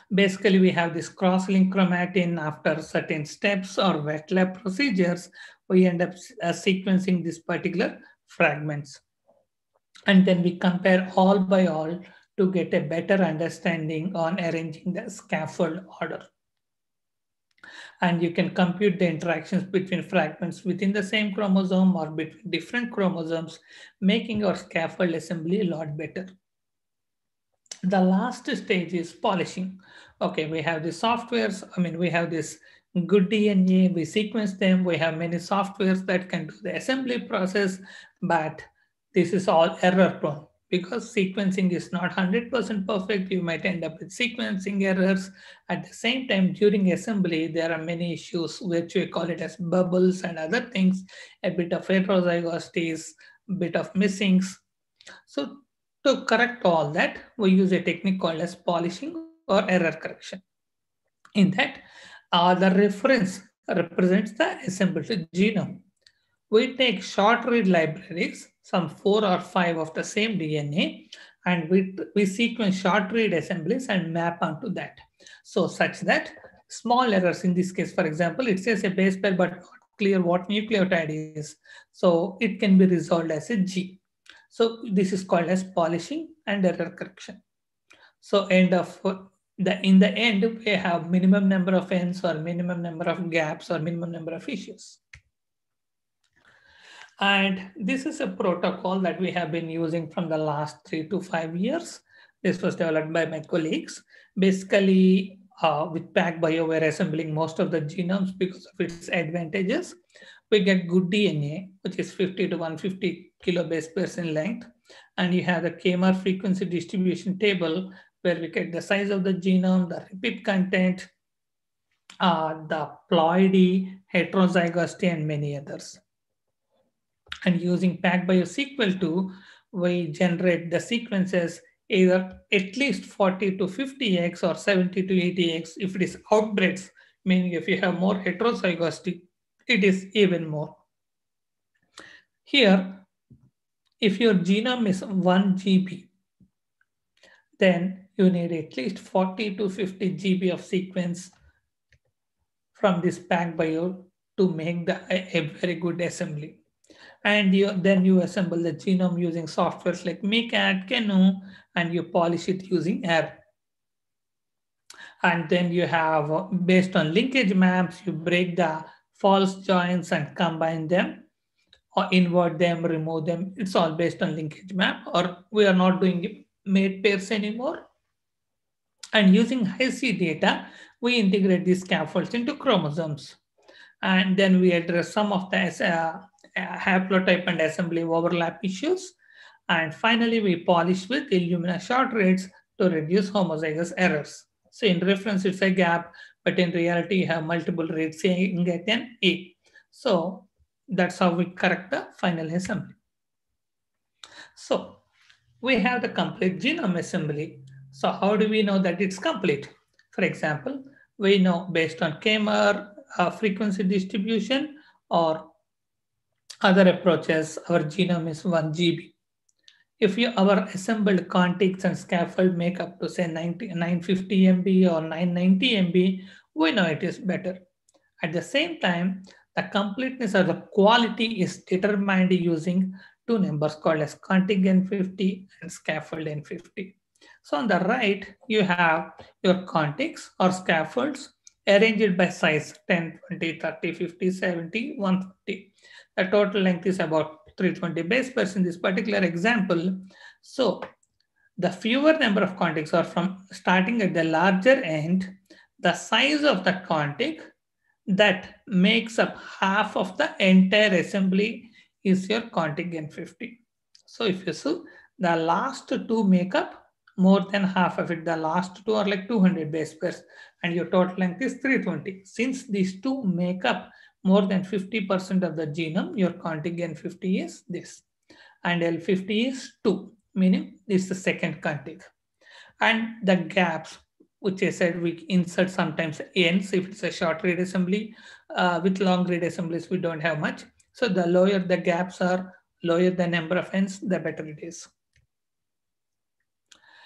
Basically, we have this cross-link chromatin. After certain steps or wet lab procedures, we end up uh, sequencing these particular fragments. And then we compare all by all to get a better understanding on arranging the scaffold order. And you can compute the interactions between fragments within the same chromosome or between different chromosomes, making your scaffold assembly a lot better. The last stage is polishing. Okay, we have the softwares. I mean, we have this good D N A, we sequence them. We have many softwares that can do the assembly process, but this is all error prone because sequencing is not one hundred percent perfect. You might end up with sequencing errors. At the same time, during assembly, there are many issues, which we call it as bubbles and other things, a bit of heterozygosities, a bit of missings. So to correct all that, we use a technique called as polishing or error correction. In that, uh, the reference represents the assembled genome. We take short read libraries, some four or five of the same D N A, and we, we sequence short read assemblies and map onto that. So such that small errors, in this case, for example, it says a base pair but not clear what nucleotide is. So it can be resolved as a G. So this is called as polishing and error correction. So end of the in the end, we have minimum number of ends or minimum number of gaps or minimum number of issues. And this is a protocol that we have been using from the last three to five years. This was developed by my colleagues. Basically, uh, with PacBio, we're assembling most of the genomes because of its advantages. We get good D N A, which is fifty to one hundred fifty kilobase pairs in length. And you have the K M R frequency distribution table where we get the size of the genome, the repeat content, uh, the ploidy, heterozygosity, and many others. And using PacBio Sequel two, we generate the sequences either at least forty to fifty x or seventy to eighty x if it is outbreds, meaning if you have more heterozygosity, it is even more. Here, if your genome is one G B, then you need at least forty to fifty G B of sequence from this PacBio to make the, a, a very good assembly. And you, then you assemble the genome using softwares like MeCAT, Canoe, and you polish it using A R. And then you have, based on linkage maps, you break the false joins and combine them, or invert them, remove them. It's all based on linkage map, or we are not doing mate pairs anymore. And using Hi-C data, we integrate these scaffolds into chromosomes. And then we address some of the uh, haplotype and assembly overlap issues. And finally, we polish with Illumina short reads to reduce homozygous errors. So in reference, it's a gap, but in reality, you have multiple reads saying get an A. So that's how we correct the final assembly. So we have the complete genome assembly. So how do we know that it's complete? For example, we know based on K M R uh, frequency distribution or other approaches, our genome is one G B. If you, our assembled contigs and scaffold make up to say nine fifty M B or nine ninety M B, we know it is better. At the same time, the completeness or the quality is determined using two numbers called as contig N fifty and scaffold N fifty. So on the right, you have your contigs or scaffolds arranged by size ten, twenty, thirty, fifty, seventy, one hundred twenty. The total length is about three hundred twenty base pairs in this particular example. So the fewer number of contigs are from starting at the larger end, the size of the contig that makes up half of the entire assembly is your contig N fifty. So if you see, the last two make up more than half of it. The last two are like two hundred base pairs and your total length is three hundred twenty. Since these two make up more than fifty percent of the genome, your contig N fifty is this. And L fifty is two, meaning this is the second contig. And the gaps, which I said we insert sometimes ends if it's a short read assembly. Uh, with long read assemblies, we don't have much. So the lower the gaps are, lower the number of ends, the better it is.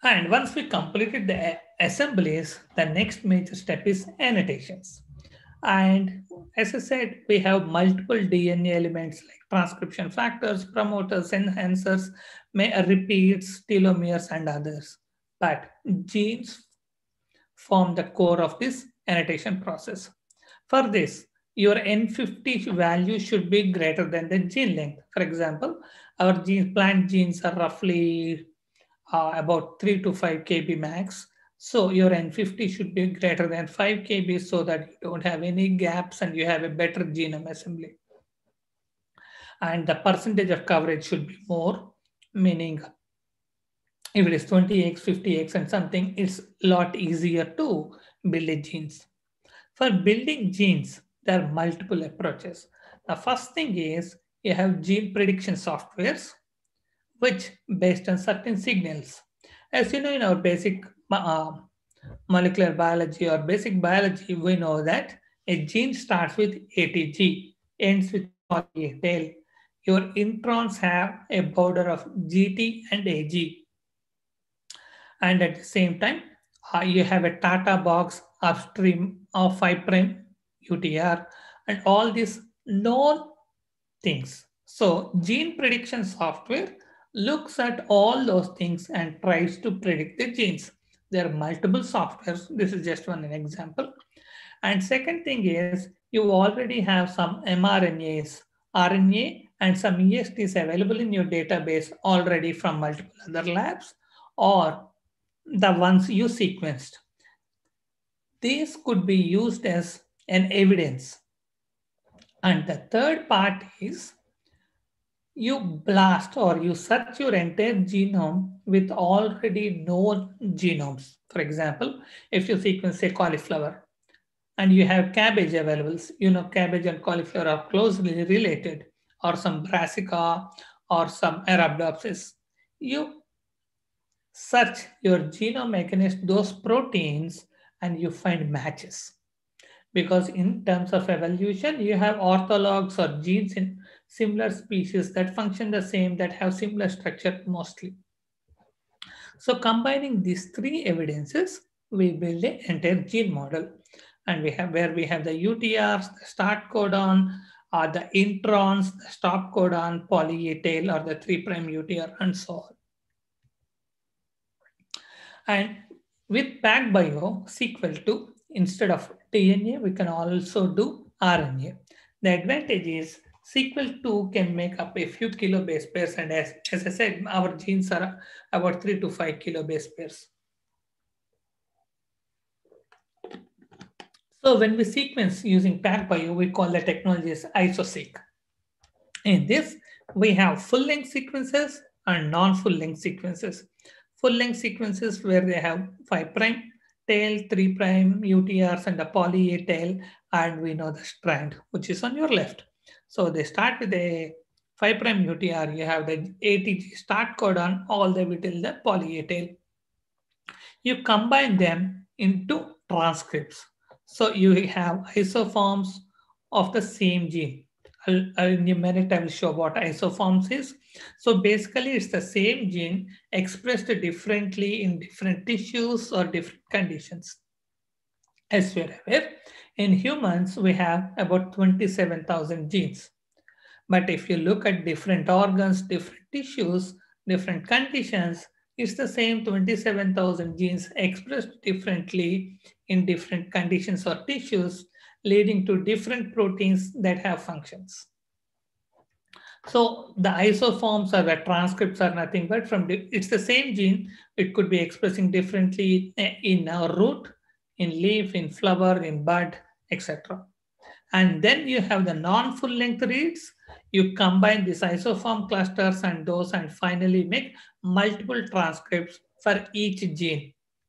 And once we completed the assemblies, the next major step is annotations. And as I said, we have multiple D N A elements like transcription factors, promoters, enhancers, repeats, telomeres, and others. But genes form the core of this annotation process. For this, your N fifty value should be greater than the gene length. For example, our gene, plant genes are roughly uh, about three to five K B max. So your N fifty should be greater than five K B so that you don't have any gaps and you have a better genome assembly. And the percentage of coverage should be more, meaning if it is twenty X, fifty X and something, it's a lot easier to build genes. For building genes, there are multiple approaches. The first thing is you have gene prediction softwares, which based on certain signals. As you know, in our basic uh, molecular biology or basic biology, we know that a gene starts with A T G, ends with poly A tail. Your introns have a border of G T and A G. And at the same time, uh, you have a Tata box upstream of five prime U T R and all these known things. So gene prediction software looks at all those things and tries to predict the genes. There are multiple softwares. This is just one example. And second thing is you already have some mRNAs, R N A, and some E S Ts available in your database already from multiple other labs or the ones you sequenced. These could be used as an evidence. And the third part is you blast or you search your entire genome with already known genomes. For example, if you sequence a cauliflower and you have cabbage available, you know cabbage and cauliflower are closely related, or some brassica or some Arabidopsis, you search your genome against those proteins and you find matches. Because in terms of evolution, you have orthologs or genes in similar species that function the same, that have similar structure mostly. So combining these three evidences, we build an entire gene model. And we have where we have the U T Rs, the start codon, or the introns, the stop codon, poly A tail, or the three prime U T R, and so on. And with PacBio Sequel two, instead of D N A, we can also do R N A. The advantage is Sequel two can make up a few kilo base pairs, and as, as I said, our genes are about three to five kilo base pairs. So when we sequence using PacBio, we call the technology as IsoSeq. In this, we have full-length sequences and non-full-length sequences. Full-length sequences where they have five prime tail, three prime U T Rs, and a poly A tail, and we know the strand, which is on your left. So they start with a five prime U T R, you have the A T G start codon all the way till the poly A tail. You combine them into transcripts. So you have isoforms of the same gene. I'll, I'll, in a minute, I will show what isoforms is. So basically, it's the same gene expressed differently in different tissues or different conditions. As we're aware, in humans, we have about twenty-seven thousand genes. But if you look at different organs, different tissues, different conditions, it's the same twenty-seven thousand genes expressed differently in different conditions or tissues, leading to different proteins that have functions. So the isoforms or the transcripts are nothing but from, it's the same gene, it could be expressing differently in a root, in leaf, in flower, in bud, et cetera. And then you have the non-full length reads, you combine these isoform clusters and those and finally make multiple transcripts for each gene.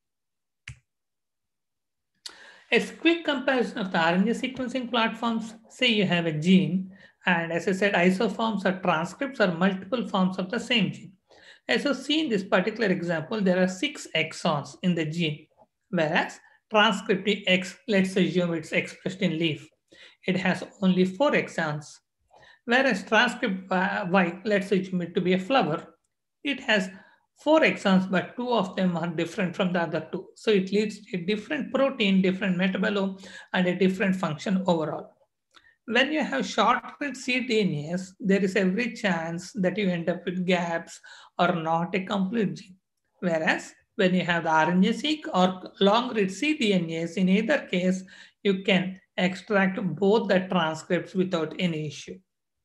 A quick comparison of the R N A sequencing platforms, say you have a gene, and as I said, isoforms or transcripts are multiple forms of the same gene. As you see in this particular example, there are six exons in the gene, whereas transcript X, let's assume it's expressed in leaf, it has only four exons. Whereas transcript Y, let's assume it to be a flower, it has four exons, but two of them are different from the other two. So it leads to a different protein, different metabolome, and a different function overall. When you have short-read cDNAs, there is every chance that you end up with gaps or not a complete gene. Whereas when you have the R N A-seq or long-read cDNAs, in either case, you can extract both the transcripts without any issue.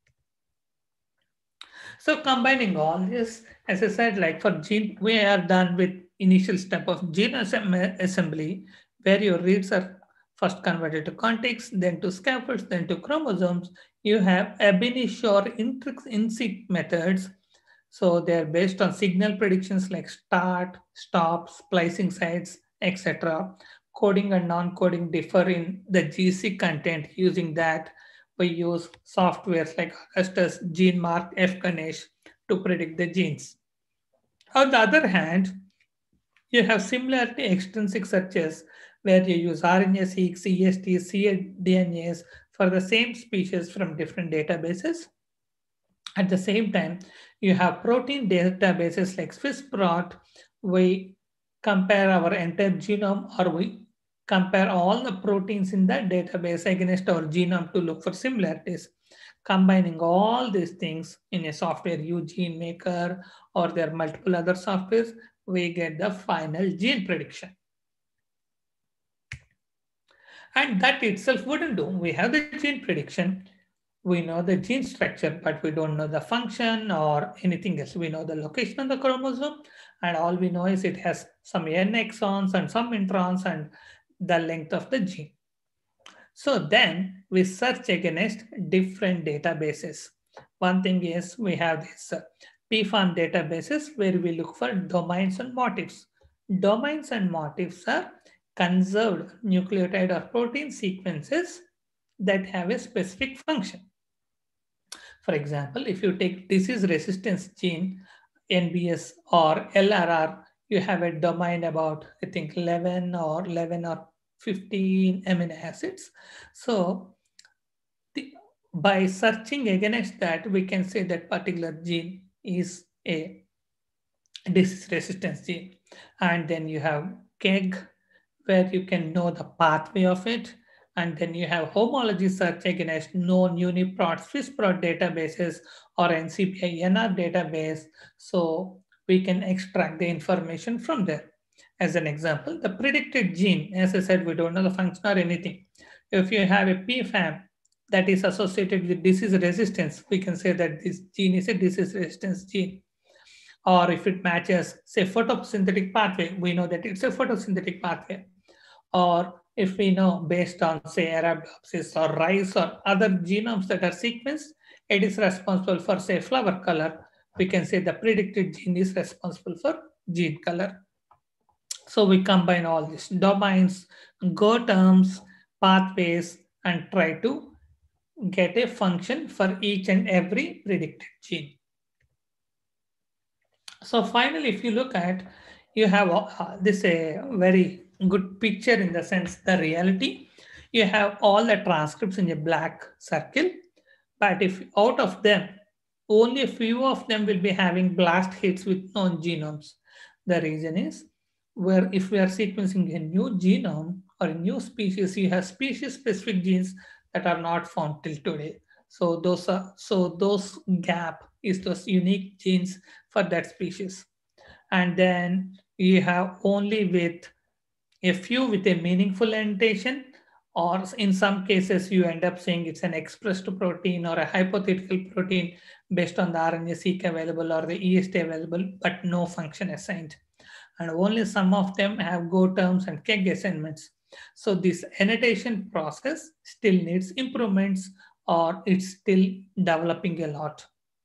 So combining all this, as I said, like for gene, we are done with initial step of gene assembly, where your reads are first converted to contigs, then to scaffolds, then to chromosomes. You have ab initio or intrinsic methods. So they're based on signal predictions like start, stop, splicing sites, et cetera. Coding and non-coding differ in the G C content. Using that, we use softwares like Augustus, GeneMark, F-Ganesh to predict the genes. On the other hand, you have similarity extrinsic searches where you use R N A-seq, C S T, cDNAs for the same species from different databases. At the same time, you have protein databases like SwissProt. We compare our entire genome, or we compare all the proteins in that database against our genome to look for similarities. Combining all these things in a software, UGeneMaker, or there are multiple other softwares, we get the final gene prediction. And that itself wouldn't do. We have the gene prediction. We know the gene structure, but we don't know the function or anything else. We know the location of the chromosome, and all we know is it has some N exons and some introns and the length of the gene. So then we search against different databases. One thing is we have this uh, P FAM databases where we look for domains and motifs. Domains and motifs are conserved nucleotide or protein sequences that have a specific function. For example, if you take disease resistance gene, N B S or L R R, you have a domain about, I think, eleven or eleven or fifteen amino acids. So the, by searching against that, we can say that particular gene is a disease resistance gene. And then you have K E G, where you can know the pathway of it. And then you have homology search against known UniProt, SwissProt databases or N C P I N R database. So we can extract the information from there. As an example, the predicted gene, as I said, we don't know the function or anything. If you have a P FAM that is associated with disease resistance, we can say that this gene is a disease resistance gene. Or if it matches, say, photosynthetic pathway, we know that it's a photosynthetic pathway. Or if we know based on, say, Arabidopsis or rice or other genomes that are sequenced, it is responsible for, say, flower color, we can say the predicted gene is responsible for gene color. So we combine all these domains, Go terms, pathways, and try to get a function for each and every predicted gene. So finally, if you look at, you have uh, this a very good picture in the sense the reality. You have all the transcripts in a black circle, but if out of them, only a few of them will be having blast hits with known genomes. The reason is, where if we are sequencing a new genome or a new species, you have species-specific genes that are not found till today. So those are so those gap is those unique genes for that species. And then you have only with a few with a meaningful annotation, or in some cases you end up saying it's an expressed protein or a hypothetical protein based on the R N A-seq available or the E S T available, but no function assigned. And only some of them have Go terms and K E G assignments. So this annotation process still needs improvements, or it's still developing a lot.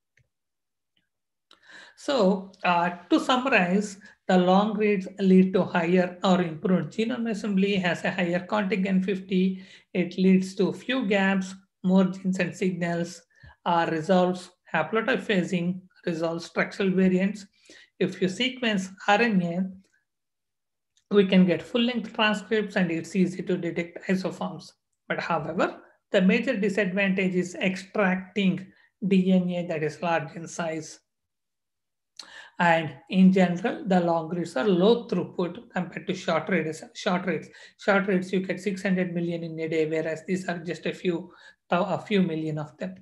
So uh, to summarize, the long reads lead to higher or improved genome assembly, has a higher contig N fifty. It leads to few gaps, more genes and signals, uh, resolves haplotype phasing, resolves structural variants. If you sequence R N A, we can get full-length transcripts and it's easy to detect isoforms. But however, the major disadvantage is extracting D N A that is large in size. And in general, the long reads are low throughput compared to short reads. Short reads, short reads, you get six hundred million in a day, whereas these are just a few, a few million of them.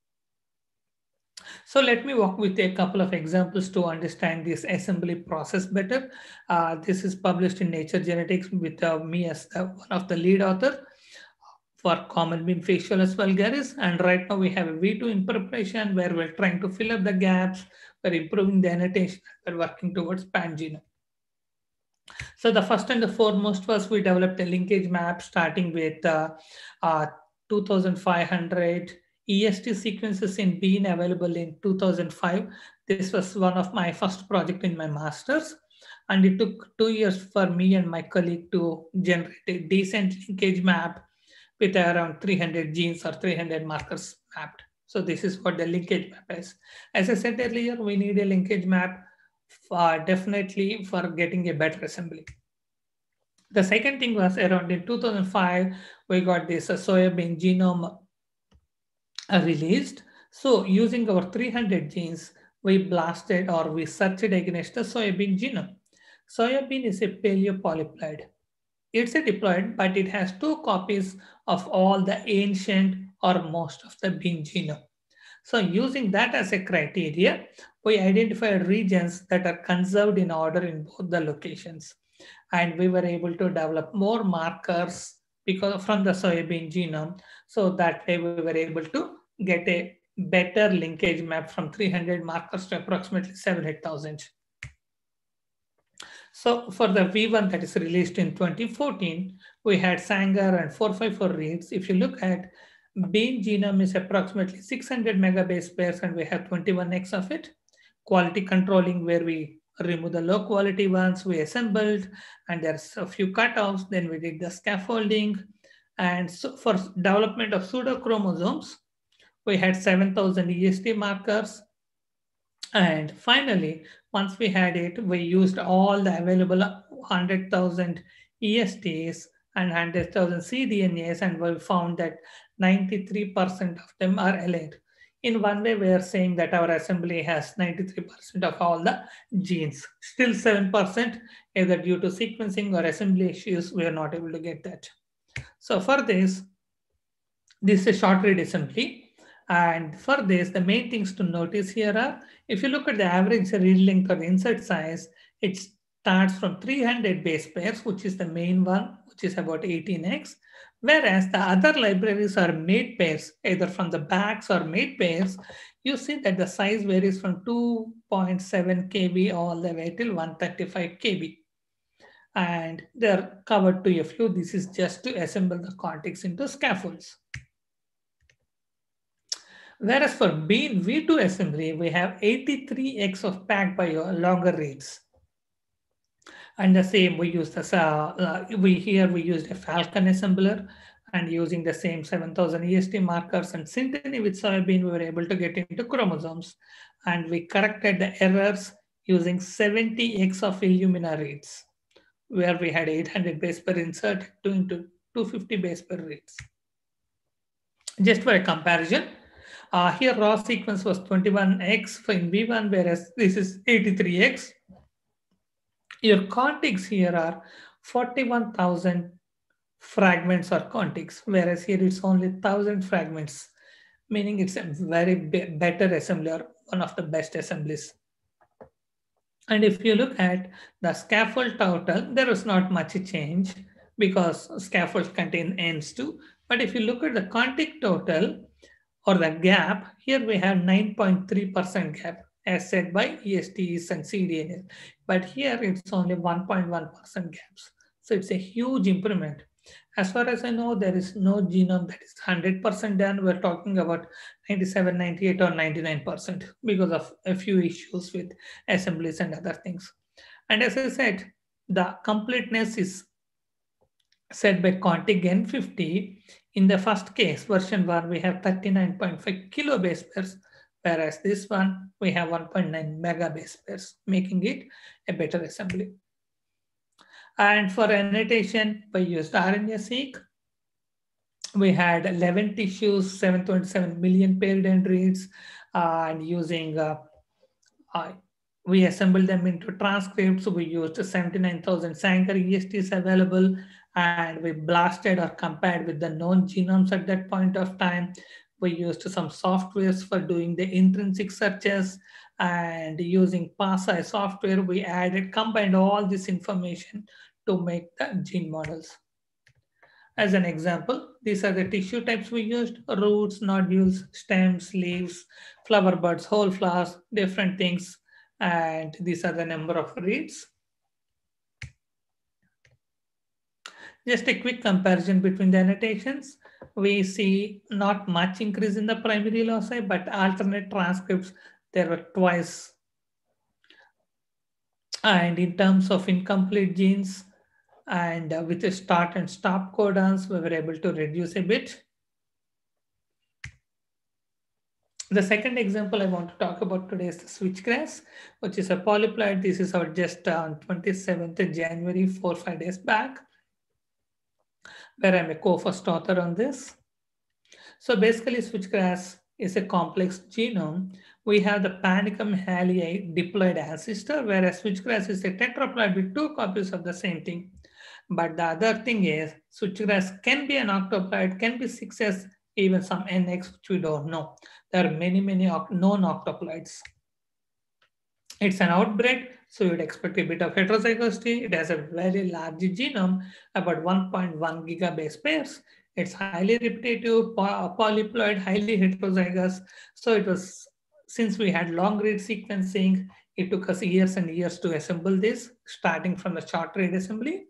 So let me walk with a couple of examples to understand this assembly process better. Uh, this is published in Nature Genetics with uh, me as uh, one of the lead author for common bean Phaseolus vulgaris. And right now we have a V two in preparation where we're trying to fill up the gaps, we're improving the annotation, we're working towards pangenome. So the first and the foremost was we developed a linkage map starting with uh, uh, two thousand five hundred E S T sequences in bean available in two thousand five. This was one of my first project in my master's. And it took two years for me and my colleague to generate a decent linkage map with around three hundred genes or three hundred markers mapped. So this is what the linkage map is. As I said earlier, we need a linkage map for definitely for getting a better assembly. The second thing was around in two thousand five, we got this uh, soybean genome uh, released. So using our three hundred genes, we blasted or we searched against the soybean genome. Soybean is a paleopolyploid. It's a diploid, but it has two copies of all the ancient or most of the bean genome. So using that as a criteria, we identified regions that are conserved in order in both the locations. And we were able to develop more markers because from the soybean genome. So that way we were able to get a better linkage map from three hundred markers to approximately seven hundred thousand. So for the V one that is released in twenty fourteen, we had Sanger and four fifty-four reads. If you look at bean genome is approximately six hundred megabase pairs and we have twenty-one X of it. Quality controlling where we remove the low quality ones, we assembled, and there's a few cutoffs. Then we did the scaffolding. And so for development of pseudochromosomes, we had seven thousand E S T markers. And finally, once we had it, we used all the available one hundred thousand E S Ts and one hundred thousand cDNAs, and we found that ninety-three percent of them are aligned. In one way, we are saying that our assembly has ninety-three percent of all the genes. Still seven percent, either due to sequencing or assembly issues, we are not able to get that. So for this, this is a short read assembly. And for this, the main things to notice here are, if you look at the average read length or insert size, it starts from three hundred base pairs, which is the main one, which is about eighteen X. Whereas the other libraries are made pairs, either from the backs or made pairs. You see that the size varies from two point seven K B all the way till one hundred thirty-five K B. And they're covered to a few. This is just to assemble the contigs into scaffolds. Whereas for bean V two assembly, we have eighty-three X of pack by longer reads. And the same, we use the, uh, uh, we here we used a Falcon assembler, and using the same seven thousand E S T markers and Synteny with soybean, we were able to get into chromosomes. And we corrected the errors using seventy X of Illumina reads, where we had eight hundred base pair insert to into two hundred fifty base pair reads. Just for a comparison, Uh, here raw sequence was twenty-one X for in V one, whereas this is eighty-three X. Your contigs here are forty-one thousand fragments or contigs, whereas here it's only one thousand fragments, meaning it's a very be better assembly or one of the best assemblies. And if you look at the scaffold total, there is not much change because scaffolds contain ends too. But if you look at the contig total, or the gap, here we have nine point three percent gap as said by E S Ts and cDNAs. But here it's only one point one percent gaps. So it's a huge improvement. As far as I know, there is no genome that is one hundred percent done. We're talking about ninety-seven, ninety-eight or ninety-nine percent because of a few issues with assemblies and other things. And as I said, the completeness is set by contig N fifty. In the first case, version one, we have thirty-nine point five kilobase pairs, whereas this one, we have one point nine megabase pairs, making it a better assembly. And for annotation, we used RNA-seq. We had eleven tissues, seven point seven million paired end reads, uh, and using uh, uh, we assembled them into transcripts. We used seventy-nine thousand Sanger E S Ts available, and we blasted or compared with the known genomes at that point of time. We used some softwares for doing the intrinsic searches, and using PASI software, we added, combined all this information to make the gene models. As an example, these are the tissue types we used: roots, nodules, stems, leaves, flower buds, whole flowers, different things. And these are the number of reads. Just a quick comparison between the annotations. We see not much increase in the primary loci, but alternate transcripts, there were twice. And in terms of incomplete genes, and uh, with the start and stop codons, we were able to reduce a bit. The second example I want to talk about today is the switchgrass, which is a polyploid. This is our just on twenty-seventh of January, four or five days back, where I'm a co-first author on this. So basically, switchgrass is a complex genome. We have the Panicum hallei diploid ancestor, whereas switchgrass is a tetraploid with two copies of the same thing. But the other thing is, switchgrass can be an octoploid, can be six S, even some N X, which we don't know. There are many, many known octoploids. It's an outbred, so you'd expect a bit of heterozygosity. It has a very large genome, about one point one gigabase pairs. It's highly repetitive, polyploid, highly heterozygous. So it was, since we had long read sequencing, it took us years and years to assemble this, starting from the short read assembly.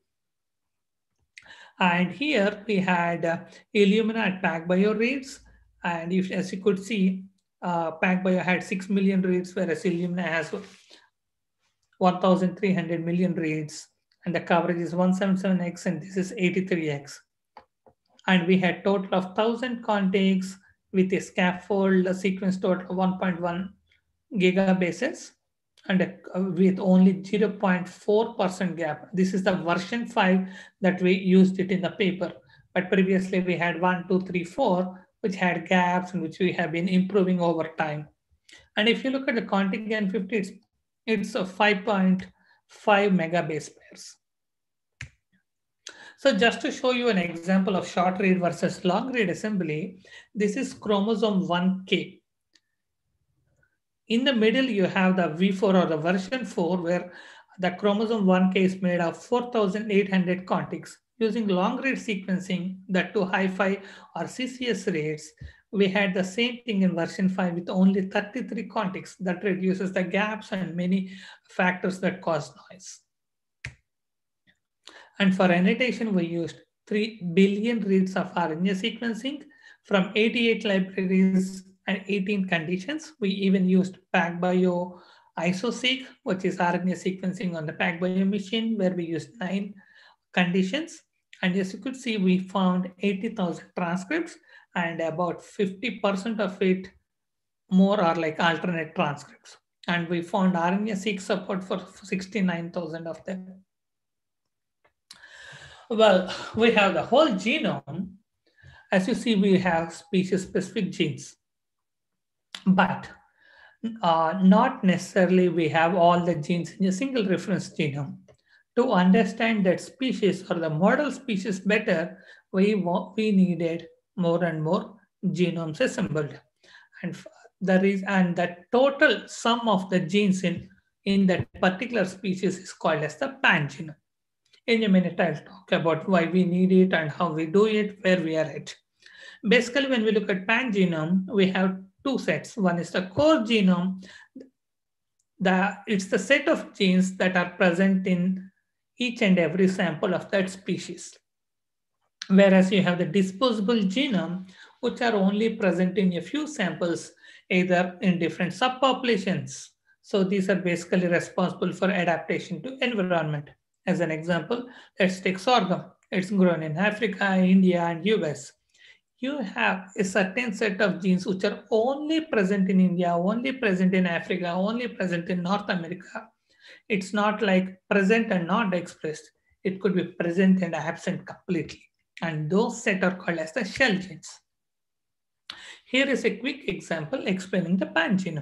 And here we had uh, Illumina and PacBio reads. And if, as you could see, uh, PacBio had six million reads, whereas Illumina has one thousand three hundred million reads. And the coverage is one seventy-seven X, and this is eighty-three X. And we had total of one thousand contigs with a scaffold a sequence total of one point one gigabases, and a, with only zero point four percent gap. This is the version five that we used it in the paper. But previously we had one, two, three, four, which had gaps and which we have been improving over time. And if you look at the contig N fifty, it's, it's a five point five megabase pairs. So just to show you an example of short read versus long read assembly, this is chromosome one K. In the middle, you have the V four or the version four, where the chromosome one K is made of four thousand eight hundred contigs. Using long read sequencing, that to Hi-Fi or C C S rates, we had the same thing in version five with only thirty-three contigs. That reduces the gaps and many factors that cause noise. And for annotation, we used three billion reads of R N A sequencing from eighty-eight libraries and eighteen conditions. We even used PacBio IsoSeq, which is R N A sequencing on the PacBio machine, where we used nine conditions. And as you could see, we found eighty thousand transcripts, and about fifty percent of it more are like alternate transcripts. And we found R N A-seq support for sixty-nine thousand of them. Well, we have the whole genome. As you see, we have species-specific genes, but uh, not necessarily we have all the genes in a single reference genome. To understand that species or the model species better, we, we needed more and more genomes assembled. And there is, and the total sum of the genes in, in that particular species is called as the pangenome. In a minute, I'll talk about why we need it and how we do it, where we are at. Basically, when we look at pangenome, we have two sets. One is the core genome. The, it's the set of genes that are present in each and every sample of that species. Whereas you have the disposable genome, which are only present in a few samples, either in different subpopulations. So these are basically responsible for adaptation to environment. As an example, let's take sorghum. It's grown in Africa, India, and U S. You have a certain set of genes which are only present in India, only present in Africa, only present in North America. It's not like present and not expressed. It could be present and absent completely. And those set are called as the shell genes. Here is a quick example explaining the pangenome.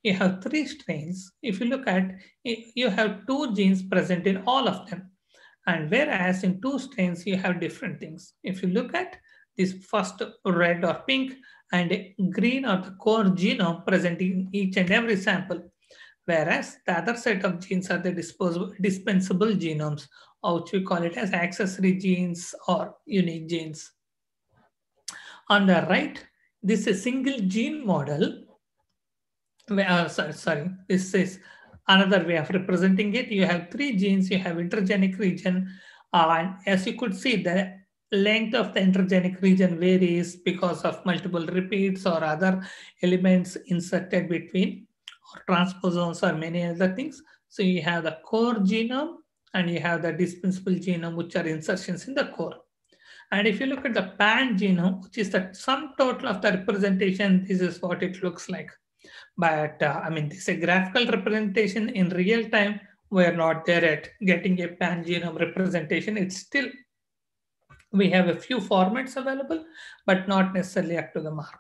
you have three strains. If you look at, you have two genes present in all of them. And whereas in two strains, you have different things. If you look at this first red or pink and green or the core genome present in each and every sample, whereas the other set of genes are the disposable, dispensable genomes, or which we call it as accessory genes or unique genes. On the right, this is a single gene model. Uh, sorry, sorry, this is another way of representing it. You have three genes, you have intergenic region, uh, and as you could see, the length of the intergenic region varies because of multiple repeats or other elements inserted between, or transposons or many other things. So you have the core genome and you have the dispensable genome, which are insertions in the core. And if you look at the pan genome, which is the sum total of the representation, this is what it looks like. But uh, I mean, this is a graphical representation. In real time, we're not there at getting a pan genome representation. It's still, we have a few formats available, but not necessarily up to the mark.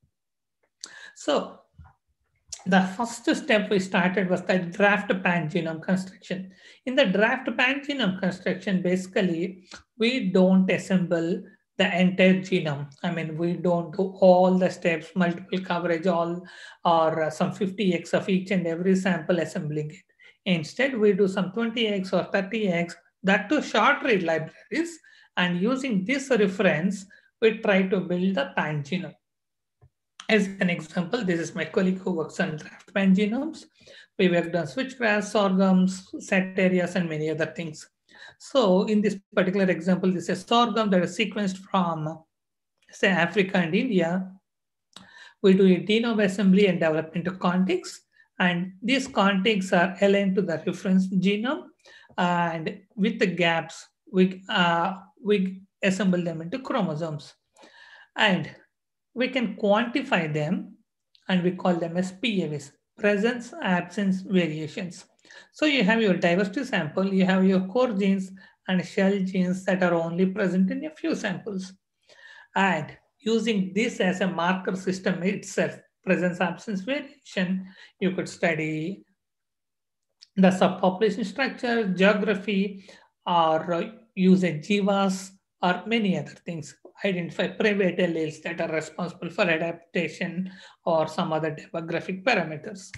So the first step we started was the draft pan genome construction. In the draft pan genome construction, basically, we don't assemble the entire genome. I mean, we don't do all the steps, multiple coverage, all or some fifty X of each and every sample assembling it. Instead, we do some twenty X or thirty X, that to short read libraries. And using this reference, we try to build the pan genome. As an example, this is my colleague who works on draft pan genomes. We worked on switchgrass, sorghums, Satyrias, and many other things. So in this particular example, this is sorghum that is sequenced from, say, Africa and India. We do a genome assembly and develop into contigs. And these contigs are aligned to the reference genome. And with the gaps, we, uh, we assemble them into chromosomes. And we can quantify them, and we call them as P A Vs, presence, absence, variations. So you have your diversity sample, you have your core genes and shell genes that are only present in a few samples. And using this as a marker system itself, presence, absence, variation, you could study the subpopulation structure, geography, or use a Jivas, or many other things. Identify private alleles that are responsible for adaptation or some other demographic parameters.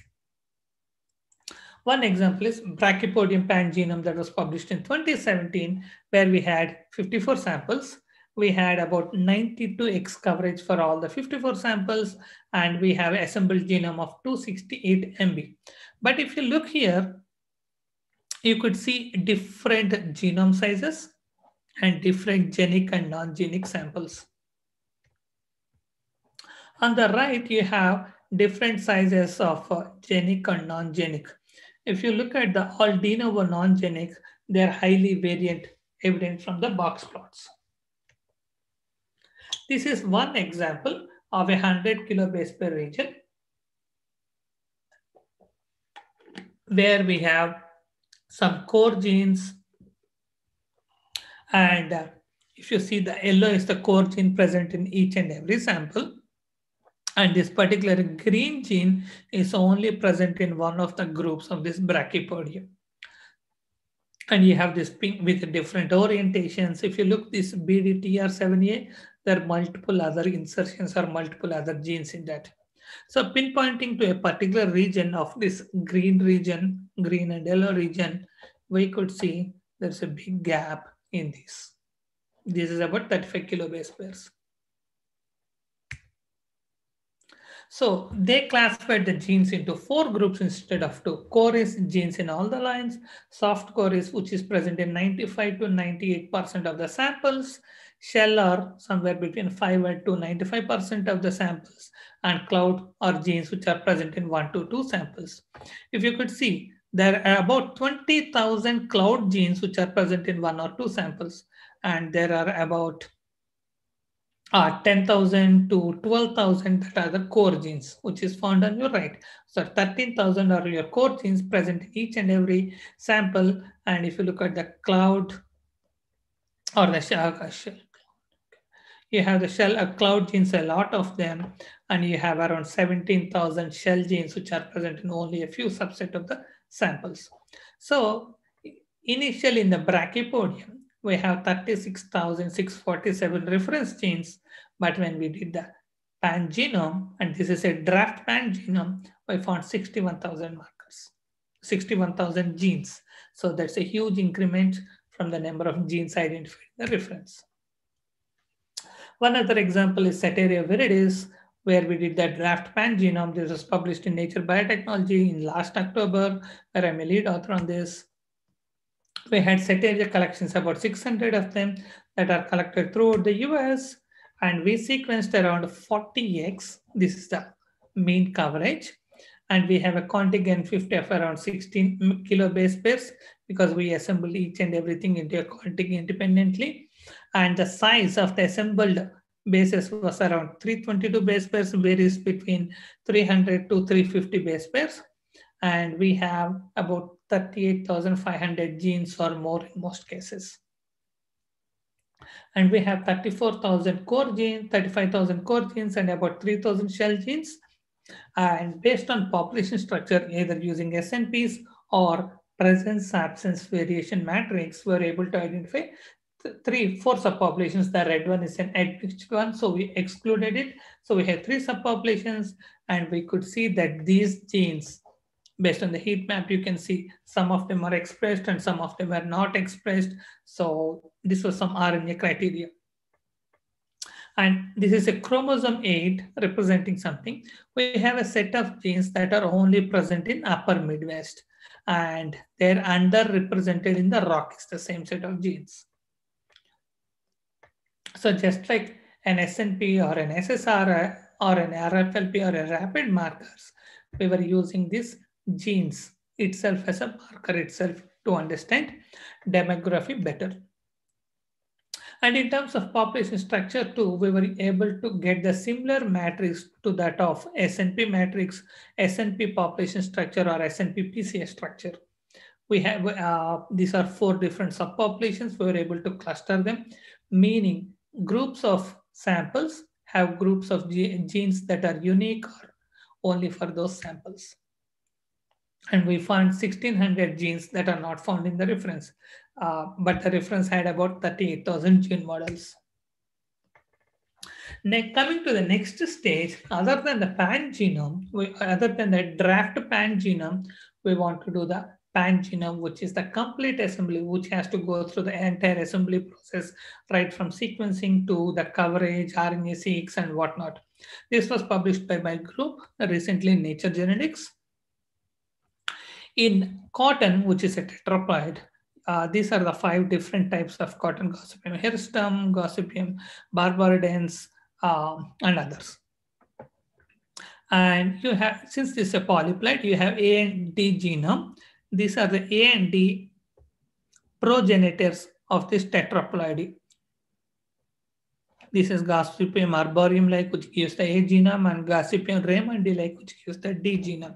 One example is Brachypodium pan genome that was published in twenty seventeen, where we had fifty-four samples. We had about ninety-two X coverage for all the fifty-four samples, and we have assembled genome of two hundred sixty-eight M B. But if you look here, you could see different genome sizes and different genic and non-genic samples. On the right, you have different sizes of uh, genic and non-genic. If you look at the all de novo non-genic, they're highly variant, evident from the box plots. This is one example of a one hundred kilobase per region, where we have some core genes. And uh, if you see, the yellow is the core gene present in each and every sample. And this particular green gene is only present in one of the groups of this Brachypodium. And you have this pink with different orientations. If you look this B D T R seven A, there are multiple other insertions or multiple other genes in that. So pinpointing to a particular region of this green region, green and yellow region, we could see there's a big gap in this. This is about thirty-five kilobase pairs. So they classified the genes into four groups instead of two. Core is genes in all the lines. Soft core is which is present in ninety-five to ninety-eight percent of the samples. Shell are somewhere between five to ninety-five percent of the samples. And cloud are genes which are present in one to two samples. If you could see, there are about twenty thousand cloud genes which are present in one or two samples. And there are about uh, ten thousand to twelve thousand that are the core genes, which is found on your right. So thirteen thousand are your core genes present in each and every sample. And if you look at the cloud or the shell, you have the shell uh, cloud genes, a lot of them. and you have around seventeen thousand shell genes which are present in only a few subset of the samples. So initially in the Brachypodium, we have thirty-six thousand six hundred forty-seven reference genes, but when we did the pangenome, and this is a draft pangenome, we found sixty-one thousand markers, sixty-one thousand genes. So that's a huge increment from the number of genes identified in the reference. One other example is Ceteria viridis, where we did the draft pangenome. This was published in Nature Biotechnology in last October, where I'm a lead author on this. We had Ceteria collections, about six hundred of them that are collected throughout the U S, and we sequenced around forty x. This is the mean coverage. And we have a contigent fifty of around sixteen kilo base pairs because we assemble each and everything into a contigent independently. And the size of the assembled bases was around three hundred twenty-two base pairs, varies between three hundred to three hundred fifty base pairs. And we have about thirty-eight thousand five hundred genes or more in most cases. And we have thirty-four thousand core genes, thirty-five thousand core genes, and about three thousand shell genes. And based on population structure, either using S N Ps or presence absence variation matrix, we're able to identify three, four subpopulations. The red one is an enriched one, so we excluded it. So we have three subpopulations, and we could see that these genes, based on the heat map, you can see some of them are expressed and some of them are not expressed. So this was some R N A criteria. And this is a chromosome eight representing something. We have a set of genes that are only present in upper Midwest, and they're underrepresented in the Rockies, the same set of genes. So just like an S N P or an S S R or an R F L P or a rapid markers, we were using these genes itself as a marker itself to understand demography better. And in terms of population structure too, we were able to get the similar matrix to that of S N P matrix, S N P population structure, or S N P P C S structure. We have, uh, these are four different subpopulations. We were able to cluster them, meaning groups of samples have groups of genes that are unique or only for those samples. And we found sixteen hundred genes that are not found in the reference, uh, but the reference had about thirty-eight thousand gene models. Now, coming to the next stage, other than the pangenome, we, other than the draft pangenome, we want to do the pangenome, which is the complete assembly, which has to go through the entire assembly process, right from sequencing to the coverage, R N A-seq, and whatnot. This was published by my group recently in Nature Genetics. In cotton, which is a tetraploid, uh, these are the five different types of cotton: Gossypium hirstum, Gossypium barbaridens, um, and others. And you have, since this is a polyploid, you have A and D genome. These are the A and D progenitors of this tetraploidy. This is Gossypium arboreum-like, which gives the A genome, and Gossypium raymondi-like, which gives the D genome.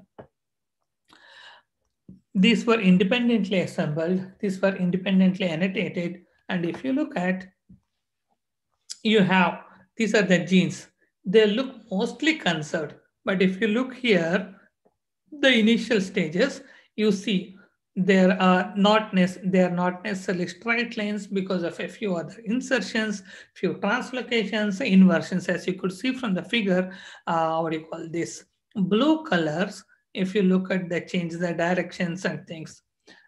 These were independently assembled. These were independently annotated. And if you look at, you have, these are the genes. They look mostly conserved. But if you look here, the initial stages, you see there are not, they are not necessarily straight lines because of a few other insertions, few translocations, inversions, as you could see from the figure. Uh, what do you call this? Blue colors, if you look at the change the directions and things.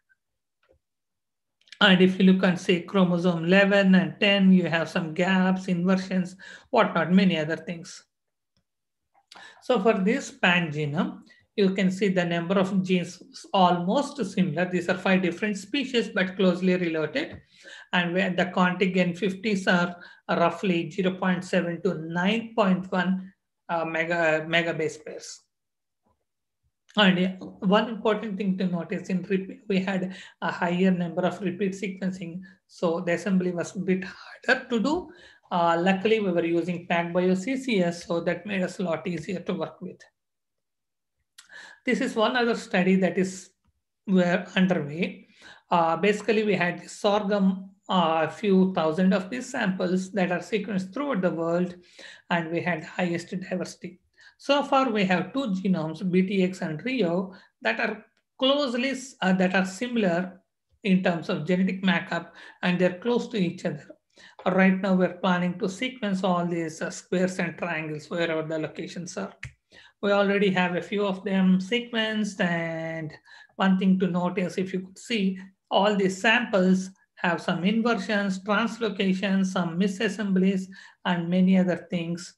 And if you look and say chromosome eleven and ten, you have some gaps, inversions, whatnot, many other things. So for this pangenome, you can see the number of genes is almost similar. These are five different species, but closely related. And where the contigent fifties are roughly zero point seven to nine point one uh, mega, mega base pairs. And one important thing to notice, in repeat, we had a higher number of repeat sequencing, so the assembly was a bit harder to do. Uh, luckily, we were using PacBio C C S, so that made us a lot easier to work with. This is one other study that is were underway. Uh, basically, we had the sorghum, a uh, few thousand of these samples that are sequenced throughout the world, and we had highest diversity. So far, we have two genomes, B T X and Rio, that are closely uh, that are similar in terms of genetic makeup, and they're close to each other. Right now, we're planning to sequence all these uh, squares and triangles wherever the locations are. We already have a few of them sequenced, and one thing to notice, if you could see, all these samples have some inversions, translocations, some misassemblies, and many other things.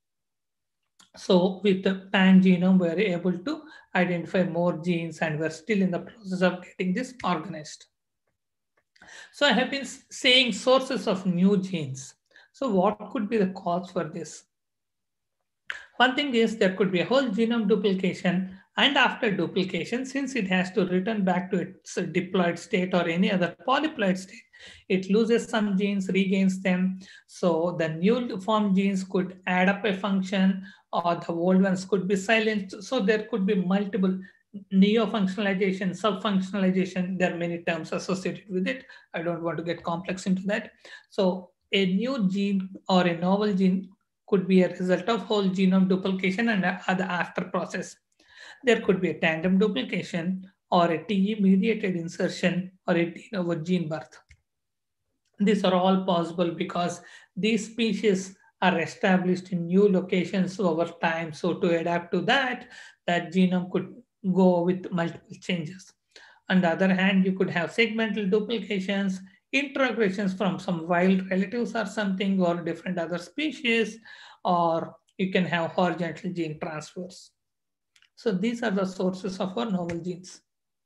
So with the pan genome, we're able to identify more genes, and we're still in the process of getting this organized. So I have been saying sources of new genes. So what could be the cause for this? One thing is there could be a whole genome duplication, and after duplication, since it has to return back to its diploid state or any other polyploid state, it loses some genes, regains them. So the new formed genes could add up a function, or the old ones could be silenced. So there could be multiple neo-functionalization, sub-functionalization. There are many terms associated with it. I don't want to get complex into that. So a new gene or a novel gene could be a result of whole genome duplication and the after process. There could be a tandem duplication or a T E-mediated insertion or a de novo gene birth. These are all possible because these species are established in new locations over time. So to adapt to that, that genome could go with multiple changes. On the other hand, you could have segmental duplications, introgressions from some wild relatives or something, or different other species, or you can have horizontal gene transfers. So these are the sources of our novel genes.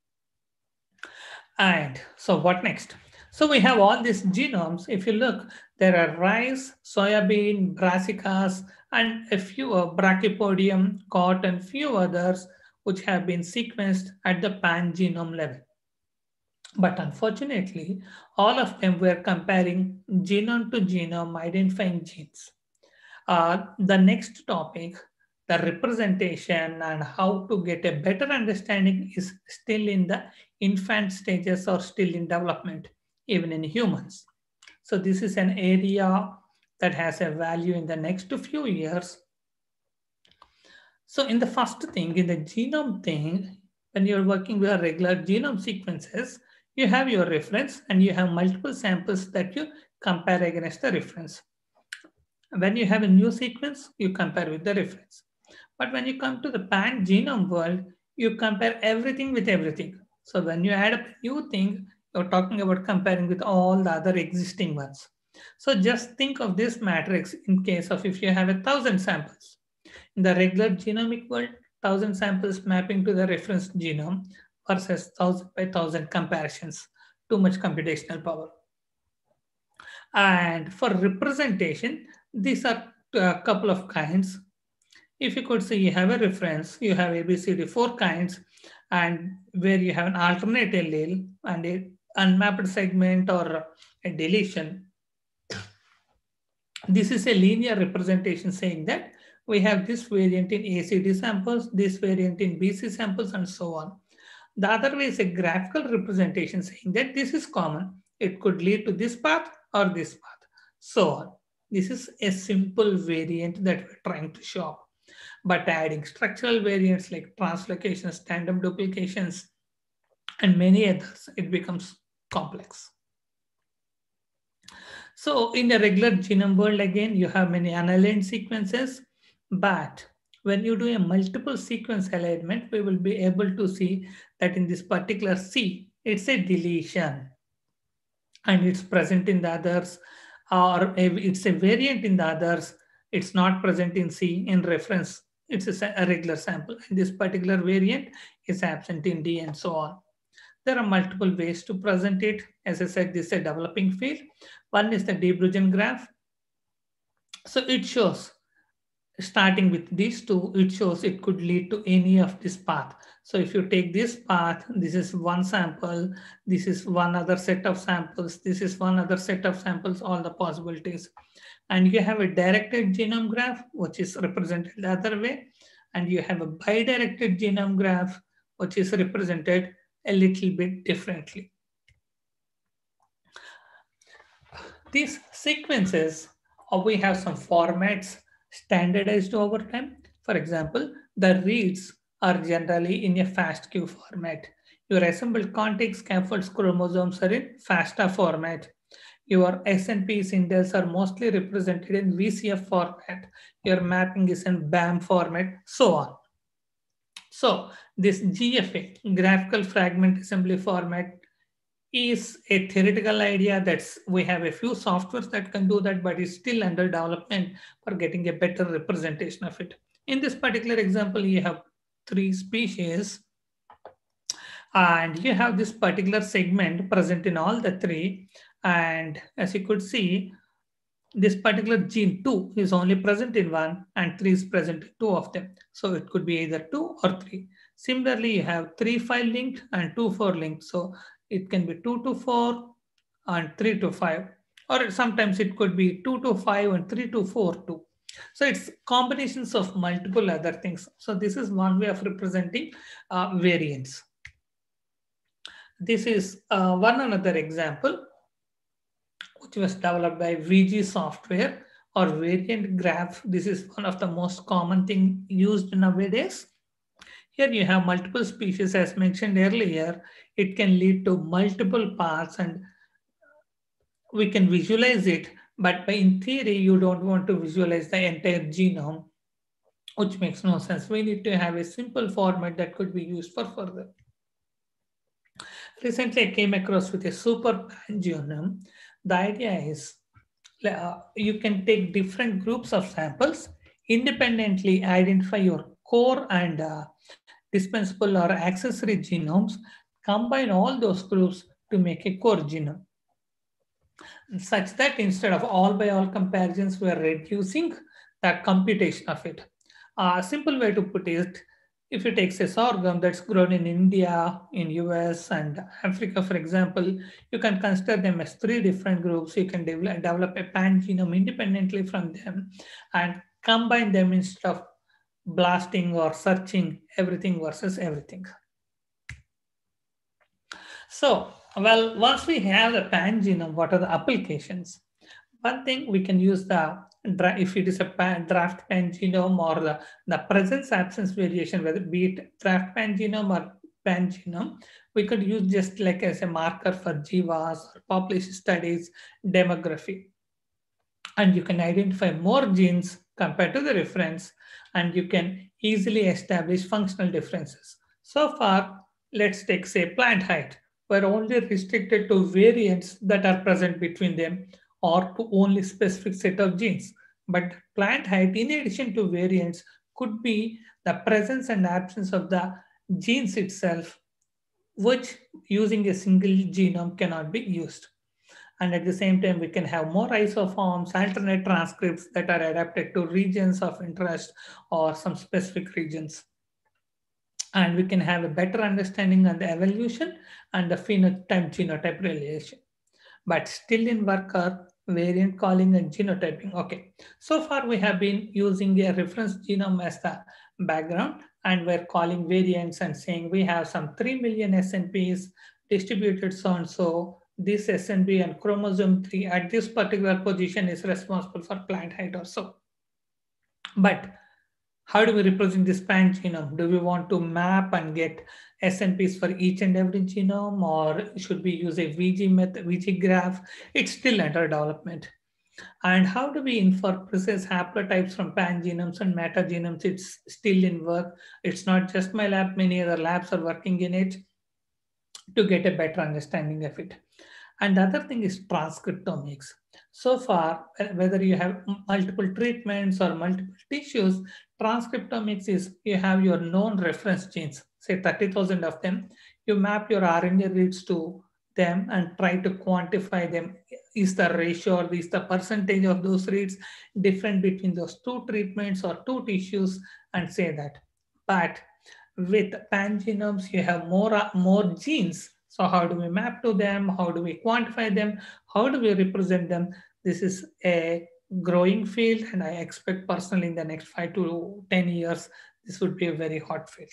And so what next? So we have all these genomes. If you look, there are rice, soybean, brassicas, and a few uh, brachypodium, cotton, few others which have been sequenced at the pan genome level. But unfortunately, all of them were comparing genome to genome, identifying genes. Uh, the next topic, the representation and how to get a better understanding, is still in the infant stages or still in development, even in humans. So this is an area that has a value in the next few years. So in the first thing, in the genome thing, when you're working with regular genome sequences, you have your reference and you have multiple samples that you compare against the reference. When you have a new sequence, you compare with the reference. But when you come to the pan genome world, you compare everything with everything. So when you add up a new thing, you're talking about comparing with all the other existing ones. So just think of this matrix in case of if you have a thousand samples. In the regular genomic world, thousand samples mapping to the reference genome versus thousand by thousand comparisons, too much computational power. And for representation, these are a couple of kinds. If you could see, you have a reference, you have A B C D, four kinds, and where you have an alternate allele and a unmapped segment or a deletion. This is a linear representation saying that we have this variant in A C D samples, this variant in B C samples, and so on. The other way is a graphical representation saying that this is common. It could lead to this path or this path, so on. This is a simple variant that we're trying to show. But adding structural variants like translocations, tandem duplications, and many others, it becomes complex. So in the regular genome world, again, you have many unaligned sequences, but when you do a multiple sequence alignment, we will be able to see that in this particular C, it's a deletion and it's present in the others, or it's a variant in the others, it's not present in C. In reference, it's a regular sample, and this particular variant is absent in D, and so on. There are multiple ways to present it. As I said, this is a developing field. One is the de Bruijn graph. So it shows, starting with these two, it shows it could lead to any of this path. So if you take this path, this is one sample, this is one other set of samples, this is one other set of samples, all the possibilities. And you have a directed genome graph, which is represented the other way. And you have a bidirected genome graph, which is represented a little bit differently. These sequences, or we have some formats standardized over time. For example, the reads are generally in a FASTQ format. Your assembled context scaffolds chromosomes are in FASTA format. Your S N Ps indels are mostly represented in V C F format. Your mapping is in B A M format, so on. So this G F A, graphical fragment assembly format, is a theoretical idea. That's we have a few softwares that can do that, but it's still under development for getting a better representation of it. In this particular example, you have three species, and you have this particular segment present in all the three. And as you could see, this particular gene two is only present in one and three is present in two of them. So it could be either two or three. Similarly, you have three five linked and two four linked. So it can be two to four and three to five, or sometimes it could be two to five and three to four too. So it's combinations of multiple other things. So this is one way of representing uh, variants. This is uh, one another example which was developed by V G software or variant graph. This is one of the most common thing used nowadays. Here you have multiple species as mentioned earlier. It can lead to multiple paths and we can visualize it, but in theory, you don't want to visualize the entire genome, which makes no sense. We need to have a simple format that could be used for further. Recently, I came across with a super pangenome. The idea is uh, you can take different groups of samples, independently identify your core and uh, dispensable or accessory genomes, combine all those groups to make a core genome, such that instead of all by all comparisons, we are reducing the computation of it. A simple way to put it, if you take a sorghum that's grown in India, in U S and Africa, for example, you can consider them as three different groups. You can develop, develop a pangenome independently from them and combine them instead of blasting or searching everything versus everything. So, well, once we have the pangenome, what are the applications? One thing we can use the, if it is a draft pangenome or the, the presence absence variation, whether be it draft pangenome or pangenome, we could use just like as a marker for Jivas or population studies, demography. And you can identify more genes compared to the reference, and you can easily establish functional differences. So far, let's take say plant height. We're only restricted to variants that are present between them or to only specific set of genes. But plant height, in addition to variants, could be the presence and absence of the genes itself, which using a single genome cannot be used. And at the same time, we can have more isoforms, alternate transcripts that are adapted to regions of interest or some specific regions. And we can have a better understanding on the evolution and the phenotype-genotype relation. But still in work are variant calling and genotyping. Okay, so far we have been using a reference genome as the background, and we're calling variants and saying we have some three million S N Ps distributed so and so. This S N P and chromosome three at this particular position is responsible for plant height or so. But how do we represent this pangenome? Do we want to map and get S N Ps for each and every genome, or should we use a V G method, V G graph? It's still under development. And how do we infer precise haplotypes from pangenomes and metagenomes? It's still in work. It's not just my lab, many other labs are working in it to get a better understanding of it. And the other thing is transcriptomics. So far, whether you have multiple treatments or multiple tissues, transcriptomics is you have your known reference genes, say thirty thousand of them. You map your R N A reads to them and try to quantify them. Is the ratio or is the percentage of those reads different between those two treatments or two tissues, and say that. But with pangenomes, you have more, more genes. So how do we map to them? How do we quantify them? How do we represent them? This is a growing field, and I expect personally in the next five to ten years, this would be a very hot field.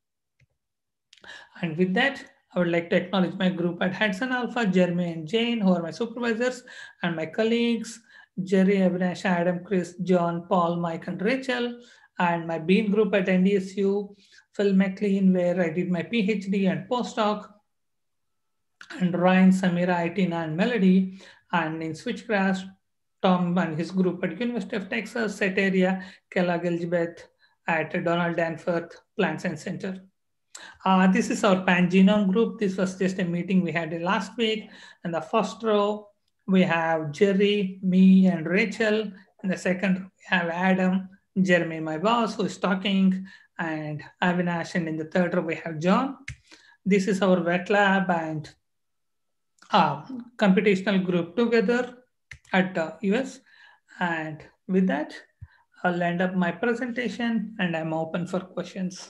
And with that, I would like to acknowledge my group at Hudson Alpha, Jeremy and Jane, who are my supervisors, and my colleagues, Jerry, Avinash, Adam, Chris, John, Paul, Mike, and Rachel. and my Bean group at N D S U, Phil McLean, where I did my PhD and postdoc, and Ryan, Samira, Itina, and Melody, and in Switchgrass, Tom and his group at University of Texas, Seteria, Kellogg Elizabeth at Donald Danforth Plant Science Center. Uh, this is our Pangenome group. This was just a meeting we had last week. In the first row, we have Jerry, me, and Rachel. In the second row, we have Adam, Jeremy, my boss, who is talking, and Avinash. And in the third row, we have John. This is our wet lab and uh, computational group together at the U S. And with that, I'll end up my presentation, and I'm open for questions.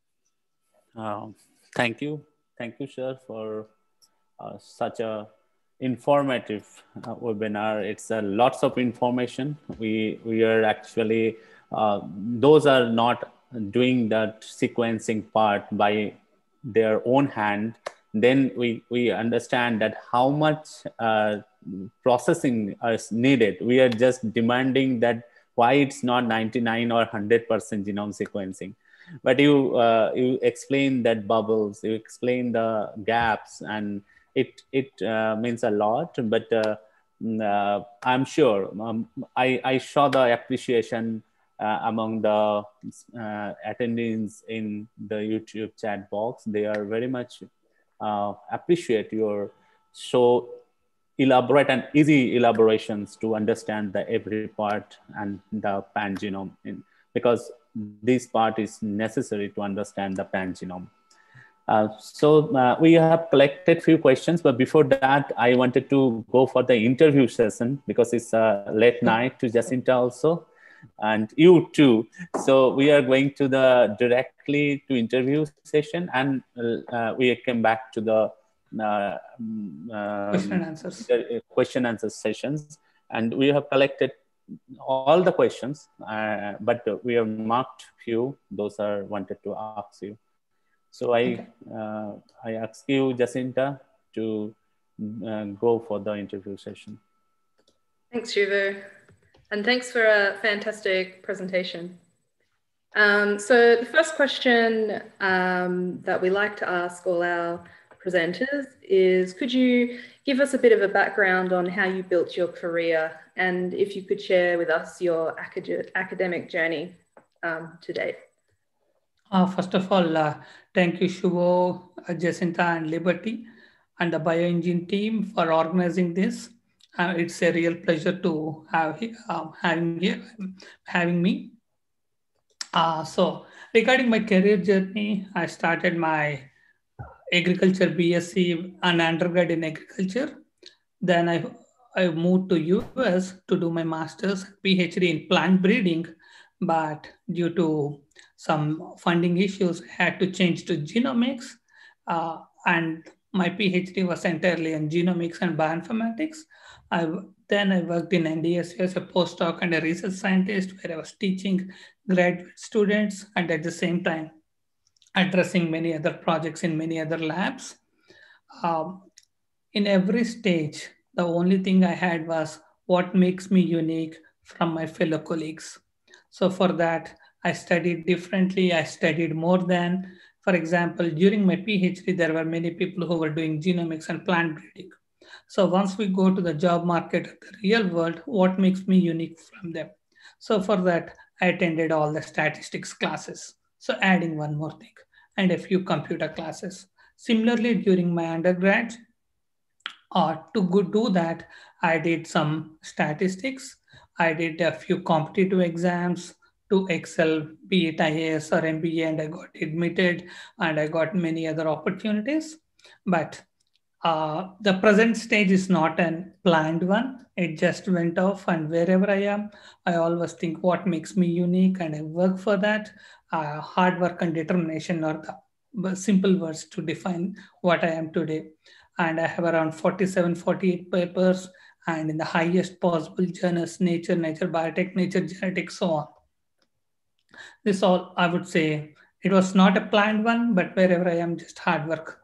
Uh, thank you. Thank you, sir, for uh, such a informative uh, webinar. It's uh, lots of information. We, we are actually, uh, those are not doing that sequencing part by their own hand. Then we, we understand that how much uh, processing is needed. We are just demanding that why it's not ninety-nine or one hundred percent genome sequencing. But you uh, you explain that bubbles, you explain the gaps, and it it uh, means a lot. But uh, uh, I'm sure um, I I saw the appreciation uh, among the uh, attendees in the YouTube chat box. They are very much uh, appreciate your so elaborate and easy elaborations to understand the every part and the pangenome, in, because this part is necessary to understand the pangenome. Uh, so uh, we have collected few questions, but before that, I wanted to go for the interview session because it's a late night to Jacinta also, and you too. So we are going to the directly to interview session, and uh, we came back to the uh, um, question and answers. question answer sessions, and we have collected all the questions, uh, but we have marked few. Those are wanted to ask you. So I okay. uh, I ask you, Jacinta, to uh, go for the interview session. Thanks, Shuvo, and thanks for a fantastic presentation. Um, so the first question um, that we like to ask all our presenters is, could you give us a bit of a background on how you built your career, and if you could share with us your acad academic journey um, to date? Uh, first of all, uh, thank you, Shuvo, uh, Jacinta, and Liberty, and the BioEngine team for organizing this. Uh, it's a real pleasure to have um, having here, having me. Uh, so, regarding my career journey, I started my agriculture B S c and undergrad in agriculture. Then I, I moved to U S to do my master's PhD in plant breeding, but due to some funding issues, I had to change to genomics. Uh, and my PhD was entirely in genomics and bioinformatics. I, then I worked in N D S U as a postdoc and a research scientist, where I was teaching graduate students and at the same time addressing many other projects in many other labs. Um, in every stage, the only thing I had was what makes me unique from my fellow colleagues. So for that, I studied differently. I studied more than, for example, during my PhD, there were many people who were doing genomics and plant breeding. So once we go to the job market, the real world, what makes me unique from them? So for that, I attended all the statistics classes. So adding one more thing, and a few computer classes. Similarly, during my undergrad, uh, to go do that, I did some statistics. I did a few competitive exams to excel, be it I A S or M B A, and I got admitted, and I got many other opportunities. But uh, the present stage is not a planned one. It just went off, and wherever I am, I always think what makes me unique, and I work for that. Uh, hard work and determination are the simple words to define what I am today. And I have around forty-seven, forty-eight papers, and in the highest possible journals, Nature, Nature Biotech, Nature Genetics, so on. This all, I would say, it was not a planned one, but wherever I am, just hard work.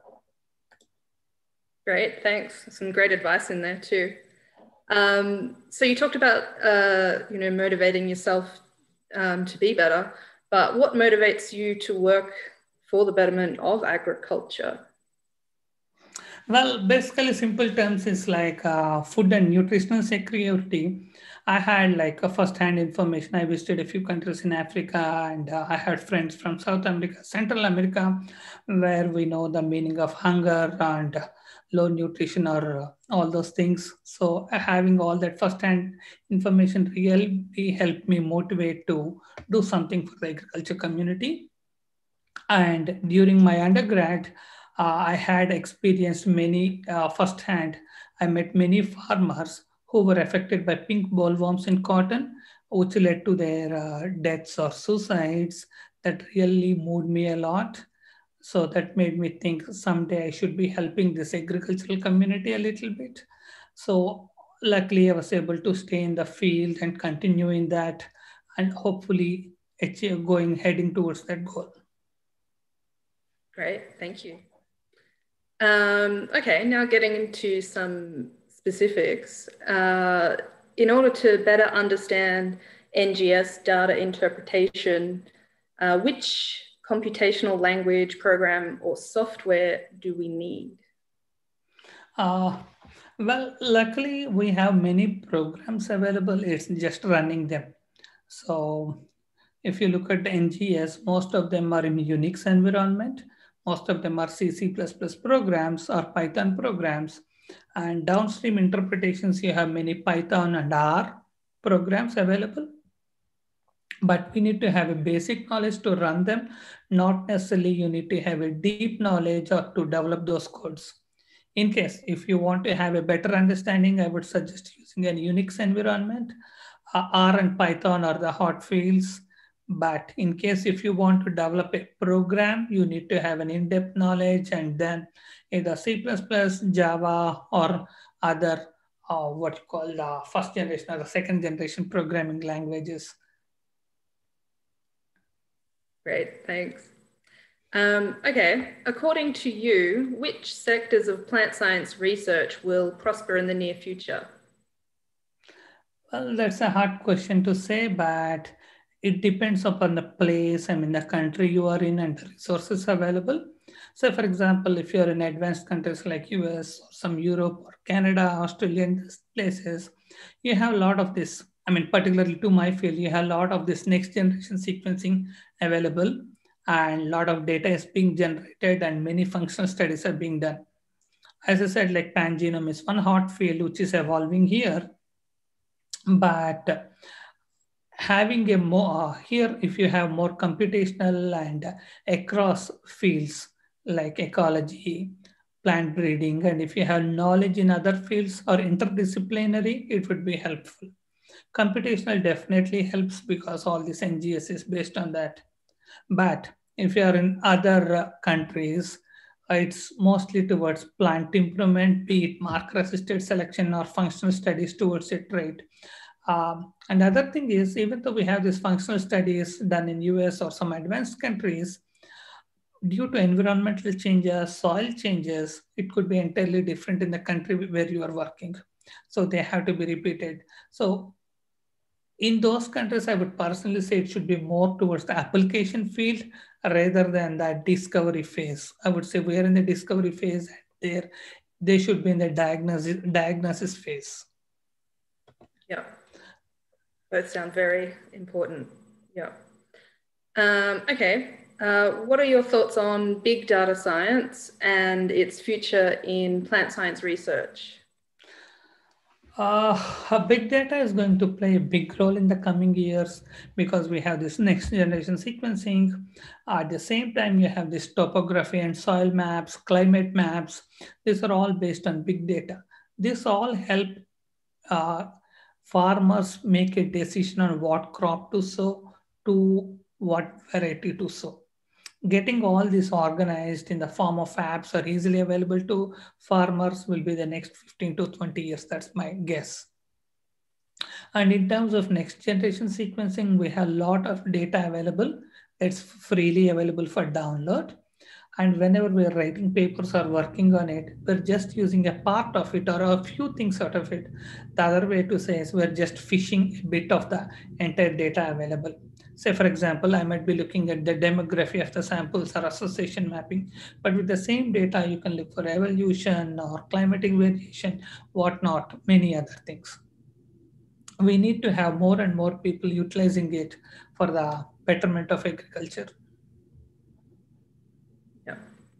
Great, thanks. Some great advice in there too. Um, so you talked about, uh, you know, motivating yourself um, to be better, but what motivates you to work for the betterment of agriculture? Well, basically, simple terms is like uh, food and nutritional security. I had like a first-hand information. I visited a few countries in Africa, and uh, I had friends from South America, Central America, where we know the meaning of hunger and low nutrition or uh, all those things. So uh, having all that first-hand information really helped me motivate to do something for the agriculture community. And during my undergrad, uh, I had experienced many uh, firsthand. I met many farmers who were affected by pink bollworms in cotton, which led to their uh, deaths or suicides. That really moved me a lot. So that made me think someday I should be helping this agricultural community a little bit. So luckily, I was able to stay in the field and continue in that, and hopefully achieve going heading towards that goal. Great, thank you. Um, okay, now getting into some specifics. Uh, in order to better understand N G S data interpretation, uh, which computational language, program, or software do we need? Uh, well, luckily we have many programs available. It's just running them. So if you look at the N G S, most of them are in Unix environment. Most of them are C, C++ programs or Python programs. And downstream interpretations, you have many Python and R programs available. But we need to have a basic knowledge to run them. Not necessarily you need to have a deep knowledge or to develop those codes. In case, if you want to have a better understanding, I would suggest using a Unix environment. Uh, R and Python are the hot fields. But in case if you want to develop a program, you need to have an in-depth knowledge, and then either C++, Java, or other uh, what you call the first generation or the second generation programming languages. Great, thanks. Um, okay, according to you, which sectors of plant science research will prosper in the near future? Well, that's a hard question to say, but it depends upon the place, I mean, the country you are in and the resources available. So for example, if you're in advanced countries like U S or some Europe or Canada, Australia, and these places, you have a lot of this, I mean, particularly to my field, you have a lot of this next generation sequencing available, and a lot of data is being generated and many functional studies are being done. As I said, like pangenome is one hot field which is evolving here, but having a more, uh, here if you have more computational and uh, across fields like ecology, plant breeding, and if you have knowledge in other fields or interdisciplinary, it would be helpful. Computational definitely helps because all this N G S is based on that. But if you are in other uh, countries, uh, it's mostly towards plant improvement, be it marker-assisted selection or functional studies towards a trait. Um, another thing is, even though we have these functional studies done in U S or some advanced countries, due to environmental changes, soil changes, it could be entirely different in the country where you are working. So they have to be repeated. So in those countries, I would personally say it should be more towards the application field rather than that discovery phase. I would say we are in the discovery phase, and there they should be in the diagnosis, diagnosis phase. Yeah, both sound very important. Yeah. Um, okay. Uh, what are your thoughts on big data science and its future in plant science research? Uh, big data is going to play a big role in the coming years because we have this next generation sequencing. At the same time, you have this topography and soil maps, climate maps. These are all based on big data. This all help uh, farmers make a decision on what crop to sow, to what variety to sow. Getting all this organized in the form of apps are easily available to farmers will be the next fifteen to twenty years. That's my guess. And in terms of next generation sequencing, we have a lot of data available that's freely available for download. And whenever we're writing papers or working on it, we're just using a part of it or a few things out of it. The other way to say is we're just fishing a bit of the entire data available. Say, for example, I might be looking at the demography of the samples or association mapping, but with the same data, you can look for evolution or climatic variation, whatnot, many other things. We need to have more and more people utilizing it for the betterment of agriculture. Yeah.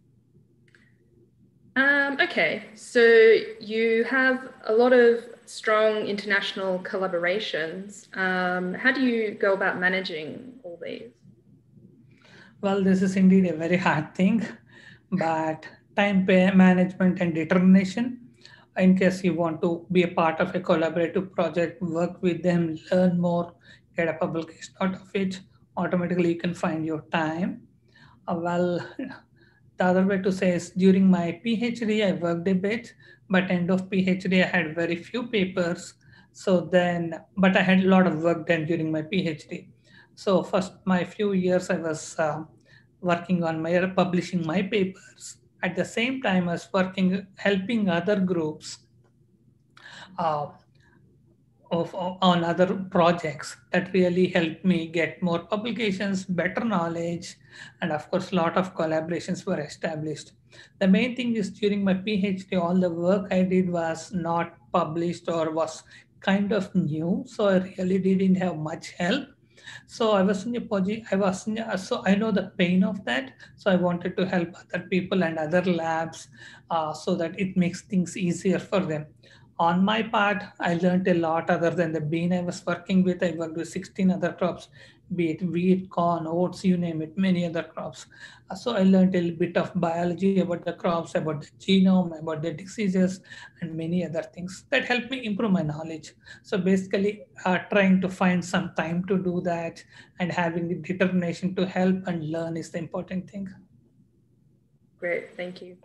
Um, okay, so you have a lot of strong international collaborations. Um, how do you go about managing all these? Well, this is indeed a very hard thing, but time management and determination. In case you want to be a part of a collaborative project, work with them, learn more, get a publication out of it, automatically you can find your time. Uh, well, the other way to say is during my PhD, I worked a bit, but end of PhD, I had very few papers. So then, but I had a lot of work done during my PhD. So first, my few years, I was uh, working on my publishing my papers. At the same time, I was working, helping other groups uh, of, on other projects that really helped me get more publications, better knowledge, and of course, a lot of collaborations were established. The main thing is during my PhD, all the work I did was not published or was kind of new, so I really didn't have much help. So I was in a project, I was in a, so I know the pain of that. So I wanted to help other people and other labs uh, so that it makes things easier for them. On my part, I learned a lot other than the bean I was working with. I worked with sixteen other crops, be it wheat, corn, oats, you name it, many other crops. Uh, So I learned a little bit of biology about the crops, about the genome, about the diseases, and many other things that helped me improve my knowledge. So basically, uh, trying to find some time to do that and having the determination to help and learn is the important thing. Great, thank you.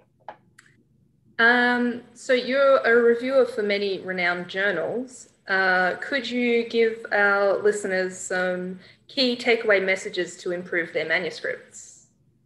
Um, so you're a reviewer for many renowned journals. Uh, could you give our listeners some key takeaway messages to improve their manuscripts?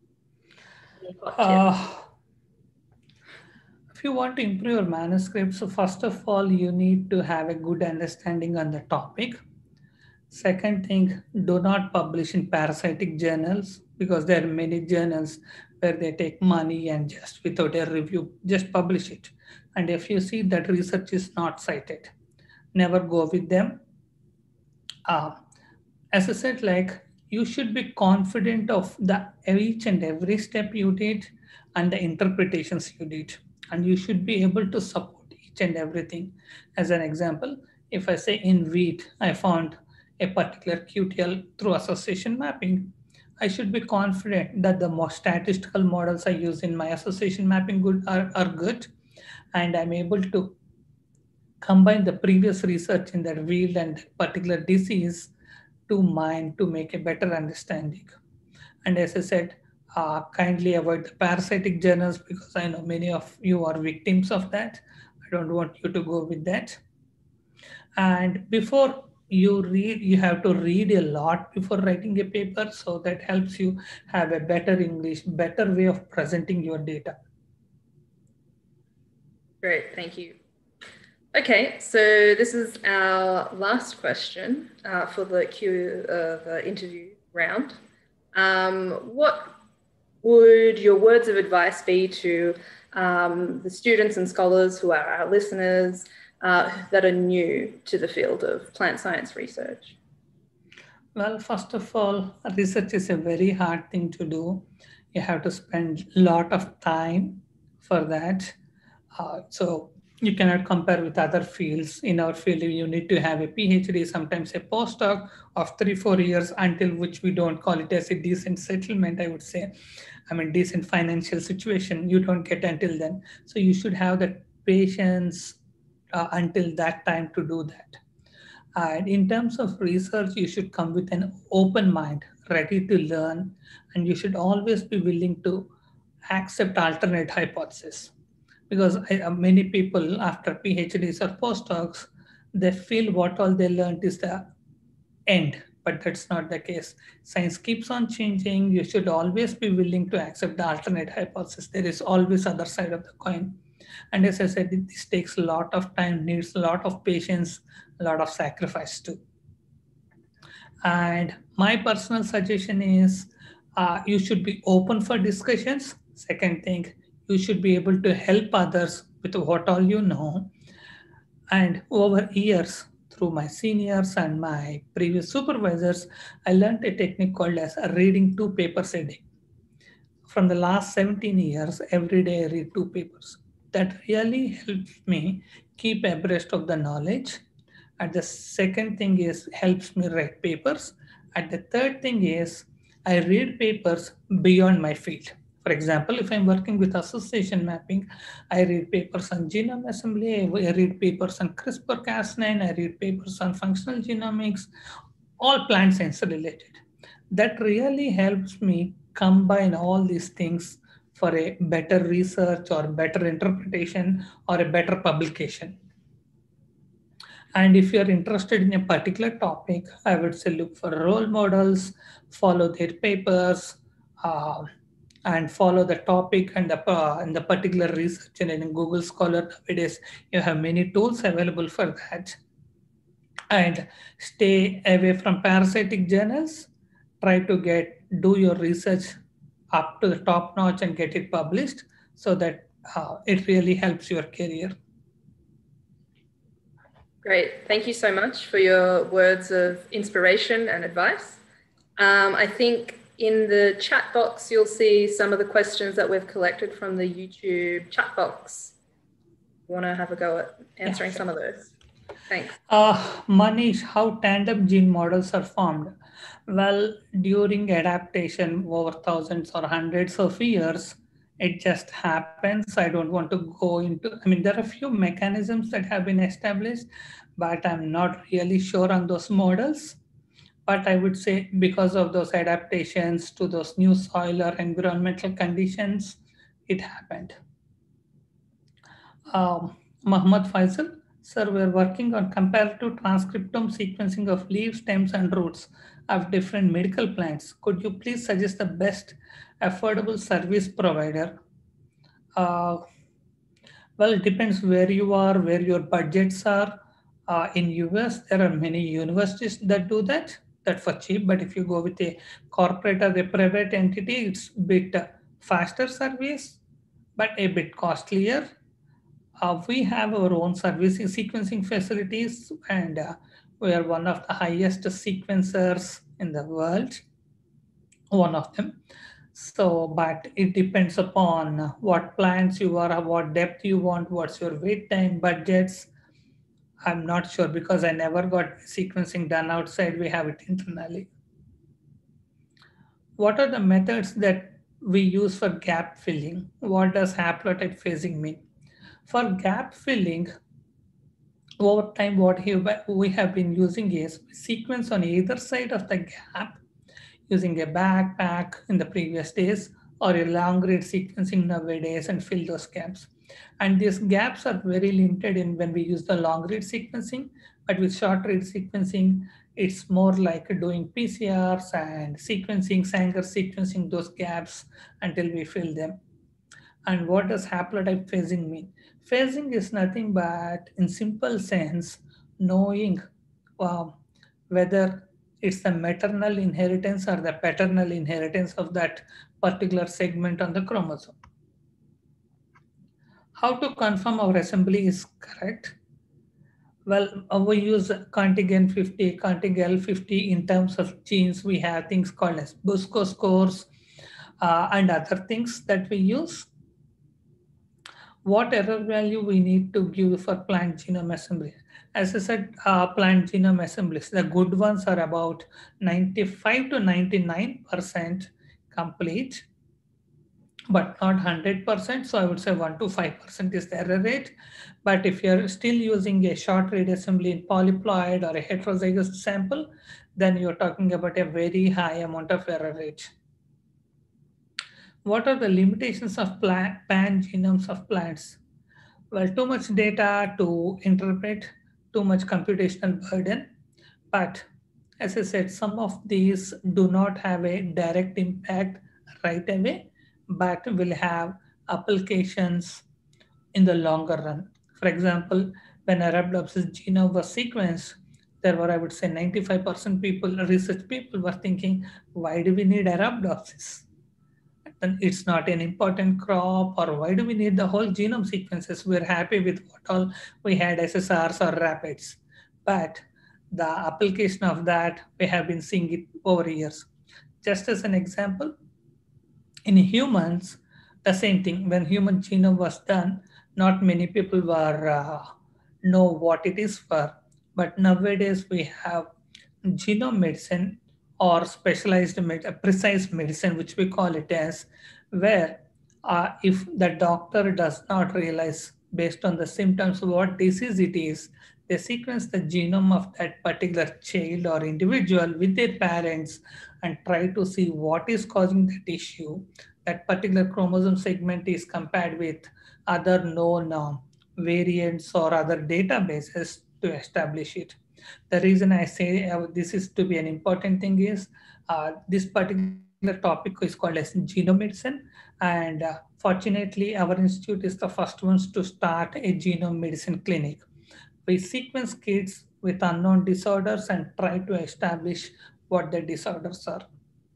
Uh, if you want to improve your manuscript, so first of all, you need to have a good understanding on the topic. Second thing, do not publish in parasitic journals because there are many journals where they take money and just without a review, just publish it. And if you see that research is not cited, never go with them. Uh, as I said, like you should be confident of the each and every step you did and the interpretations you did. And you should be able to support each and everything. As an example, if I say in wheat, I found a particular Q T L through association mapping, I should be confident that the more statistical models I use in my association mapping good are, are good, and I'm able to combine the previous research in that field and that particular disease to mine to make a better understanding. And as I said, uh, kindly avoid the parasitic journals because I know many of you are victims of that. I don't want you to go with that. And before you read, you have to read a lot before writing a paper, so that helps you have a better English, better way of presenting your data. Great, thank you. Okay, so this is our last question uh, for the Q, uh, the interview round. Um, what would your words of advice be to um, the students and scholars who are our listeners uh, that are new to the field of plant science research? Well, first of all, research is a very hard thing to do. You have to spend a lot of time for that. Uh, so you cannot compare with other fields. In our field, you need to have a PhD, sometimes a postdoc of three, four years, until which we don't call it as a decent settlement, I would say. I mean, decent financial situation, you don't get until then. So you should have the patience uh, until that time to do that. And in terms of research, you should come with an open mind, ready to learn, and you should always be willing to accept alternate hypotheses. Because I, many people after PhDs or postdocs, they feel what all they learned is the end, but that's not the case. Science keeps on changing. You should always be willing to accept the alternate hypothesis. There is always other side of the coin. And as I said, this takes a lot of time, needs a lot of patience, a lot of sacrifice too. And my personal suggestion is uh, you should be open for discussions. Second thing, you should be able to help others with what all you know. And over years, through my seniors and my previous supervisors, I learned a technique called as reading two papers a day. From the last seventeen years, every day I read two papers. That really helps me keep abreast of the knowledge. And the second thing is helps me write papers. And the third thing is I read papers beyond my field. For example, if I'm working with association mapping, I read papers on genome assembly, I read papers on CRISPR Cas nine, I read papers on functional genomics, all plant science related. That really helps me combine all these things for a better research or better interpretation or a better publication. And if you're interested in a particular topic, I would say look for role models, follow their papers, uh, and follow the topic and the, uh, and the particular research. And in Google Scholar nowadays, you have many tools available for that. And stay away from parasitic journals. Try to get do your research up to the top notch and get it published so that uh, it really helps your career. Great. Thank you so much for your words of inspiration and advice. Um, I think in the chat box, you'll see some of the questions that we've collected from the YouTube chat box. You want to have a go at answering yeah, sure. some of those? Thanks. Uh, Manish, how tandem gene models are formed? Well, during adaptation over thousands or hundreds of years, it just happens. I don't want to go into, I mean, there are a few mechanisms that have been established, but I'm not really sure on those models. But I would say because of those adaptations to those new soil or environmental conditions, it happened. Um, Muhammad Faisal, sir, we're working on comparative transcriptome sequencing of leaves, stems, and roots of different medical plants. Could you please suggest the best affordable service provider? Uh, well, it depends where you are, where your budgets are. Uh, in U S, there are many universities that do that, that for cheap. But if you go with a corporate or a private entity, it's a bit faster service, but a bit costlier. Uh, we have our own servicing sequencing facilities, and uh, we are one of the highest sequencers in the world, one of them. So, but it depends upon what plants you are, what depth you want, what's your wait time, budgets. I'm not sure because I never got sequencing done outside. We have it internally. What are the methods that we use for gap filling? What does haplotype phasing mean? For gap filling, over time, what we have been using is sequence on either side of the gap using a backpack in the previous days or a long read sequencing nowadays and fill those gaps. And these gaps are very limited in when we use the long read sequencing, but with short read sequencing, it's more like doing P C Rs and sequencing, Sanger sequencing those gaps until we fill them. And what does haplotype phasing mean? Phasing is nothing but, in simple sense, knowing uh, whether it's the maternal inheritance or the paternal inheritance of that particular segment on the chromosome. How to confirm our assembly is correct? Well, uh, we use Contigan fifty, Contigal fifty in terms of genes. We have things called as Busco scores uh, and other things that we use. What error value we need to give for plant genome assembly? As I said, uh, plant genome assemblies, the good ones are about ninety-five to ninety-nine percent complete, but not one hundred percent. So I would say one to five percent is the error rate. But if you're still using a short read assembly in polyploid or a heterozygous sample, then you're talking about a very high amount of error rate. What are the limitations of plant, pan genomes of plants? Well, too much data to interpret, too much computational burden. But as I said, some of these do not have a direct impact right away, but will have applications in the longer run. For example, when Arabidopsis genome was sequenced, there were, I would say, ninety-five percent people, research people were thinking, why do we need Arabidopsis? And it's not an important crop, or why do we need the whole genome sequences? We're happy with what all we had, S S Rs or rapids. But the application of that, we have been seeing it over years. Just as an example, in humans, the same thing. When human genome was done, not many people were uh, know what it is for. But nowadays we have genome medicine or specialized med- precise medicine, which we call it as, where uh, if the doctor does not realize based on the symptoms what disease it is, they sequence the genome of that particular child or individual with their parents and try to see what is causing that issue. That particular chromosome segment is compared with other known uh, variants or other databases to establish it. The reason I say uh, this is to be an important thing is uh, this particular topic is called as genome medicine. And uh, fortunately, our institute is the first ones to start a genome medicine clinic. We sequence kids with unknown disorders and try to establish what the disorders are.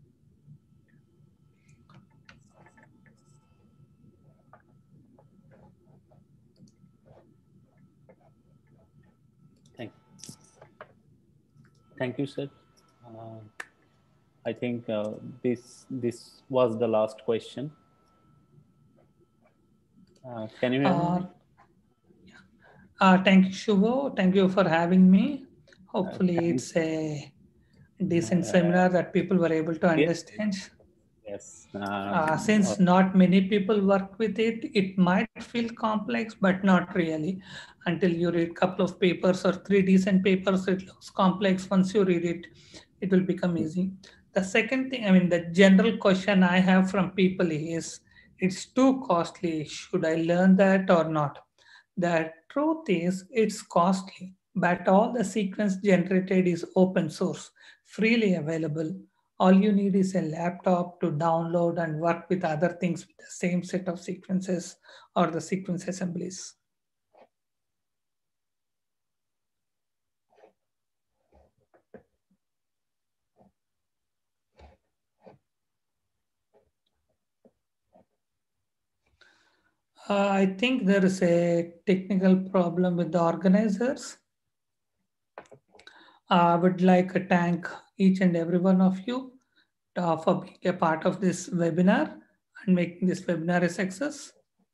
Thank you. Thank you, sir. Uh, I think uh, this this was the last question. Uh, can you hear Uh, me? uh, thank you, Shubho. Thank you for having me. Hopefully, Thank- it's a decent uh, seminar that people were able to yes, understand. yes. Uh, Um, uh, since not many people work with it, it might feel complex, but not really. Until you read a couple of papers or three decent papers, it looks complex. Once you read it, it will become easy. The second thing, I mean, the general question I have from people is, it's too costly. Should I learn that or not? The truth is, it's costly, but all the sequence generated is open source, freely available. All you need is a laptop to download and work with other things with the same set of sequences or the sequence assemblies. Uh, I think there is a technical problem with the organizers. I would like to thank each and every one of you uh, for being a part of this webinar and making this webinar a success.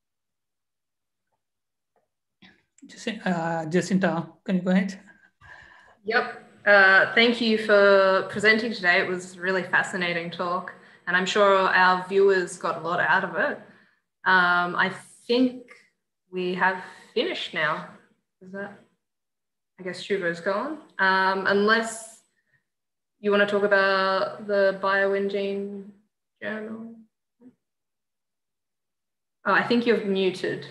Uh, Jacinta, can you go ahead? Yep. Uh, thank you for presenting today. It was a really fascinating talk, and I'm sure our viewers got a lot out of it. Um, I think we have finished now. Is that? I guess Shubho's gone. Um, unless you want to talk about the BioEngine journal. Oh, I think you're muted.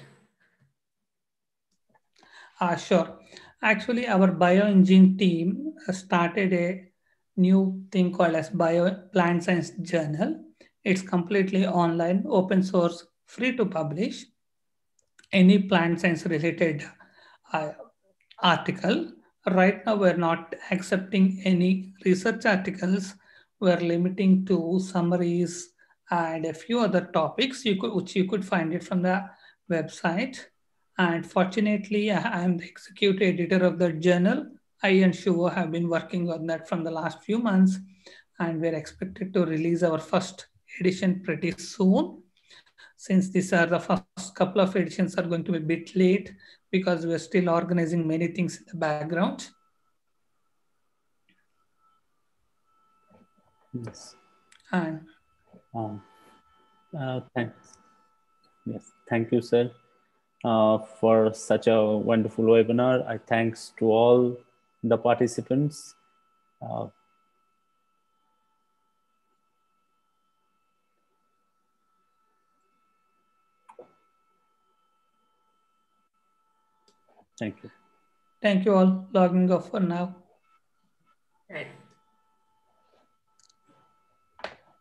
Uh, sure. Actually, our BioEngine team started a new thing called as Bio Plant Science Journal. It's completely online, open source, free to publish any plant science related uh, article. Right now, we're not accepting any research articles. We're limiting to summaries and a few other topics you could, which you could find it from the website. And fortunately, I am the executive editor of the journal. I and Shubho have been working on that from the last few months, and we're expected to release our first edition pretty soon. Since these are the first couple of editions are going to be a bit late because we're still organizing many things in the background. yes. And Um, uh, thanks. Yes, thank you, sir, uh, for such a wonderful webinar. I thanks to all the participants. Uh, thank you. thank you all. Logging off for now. Great.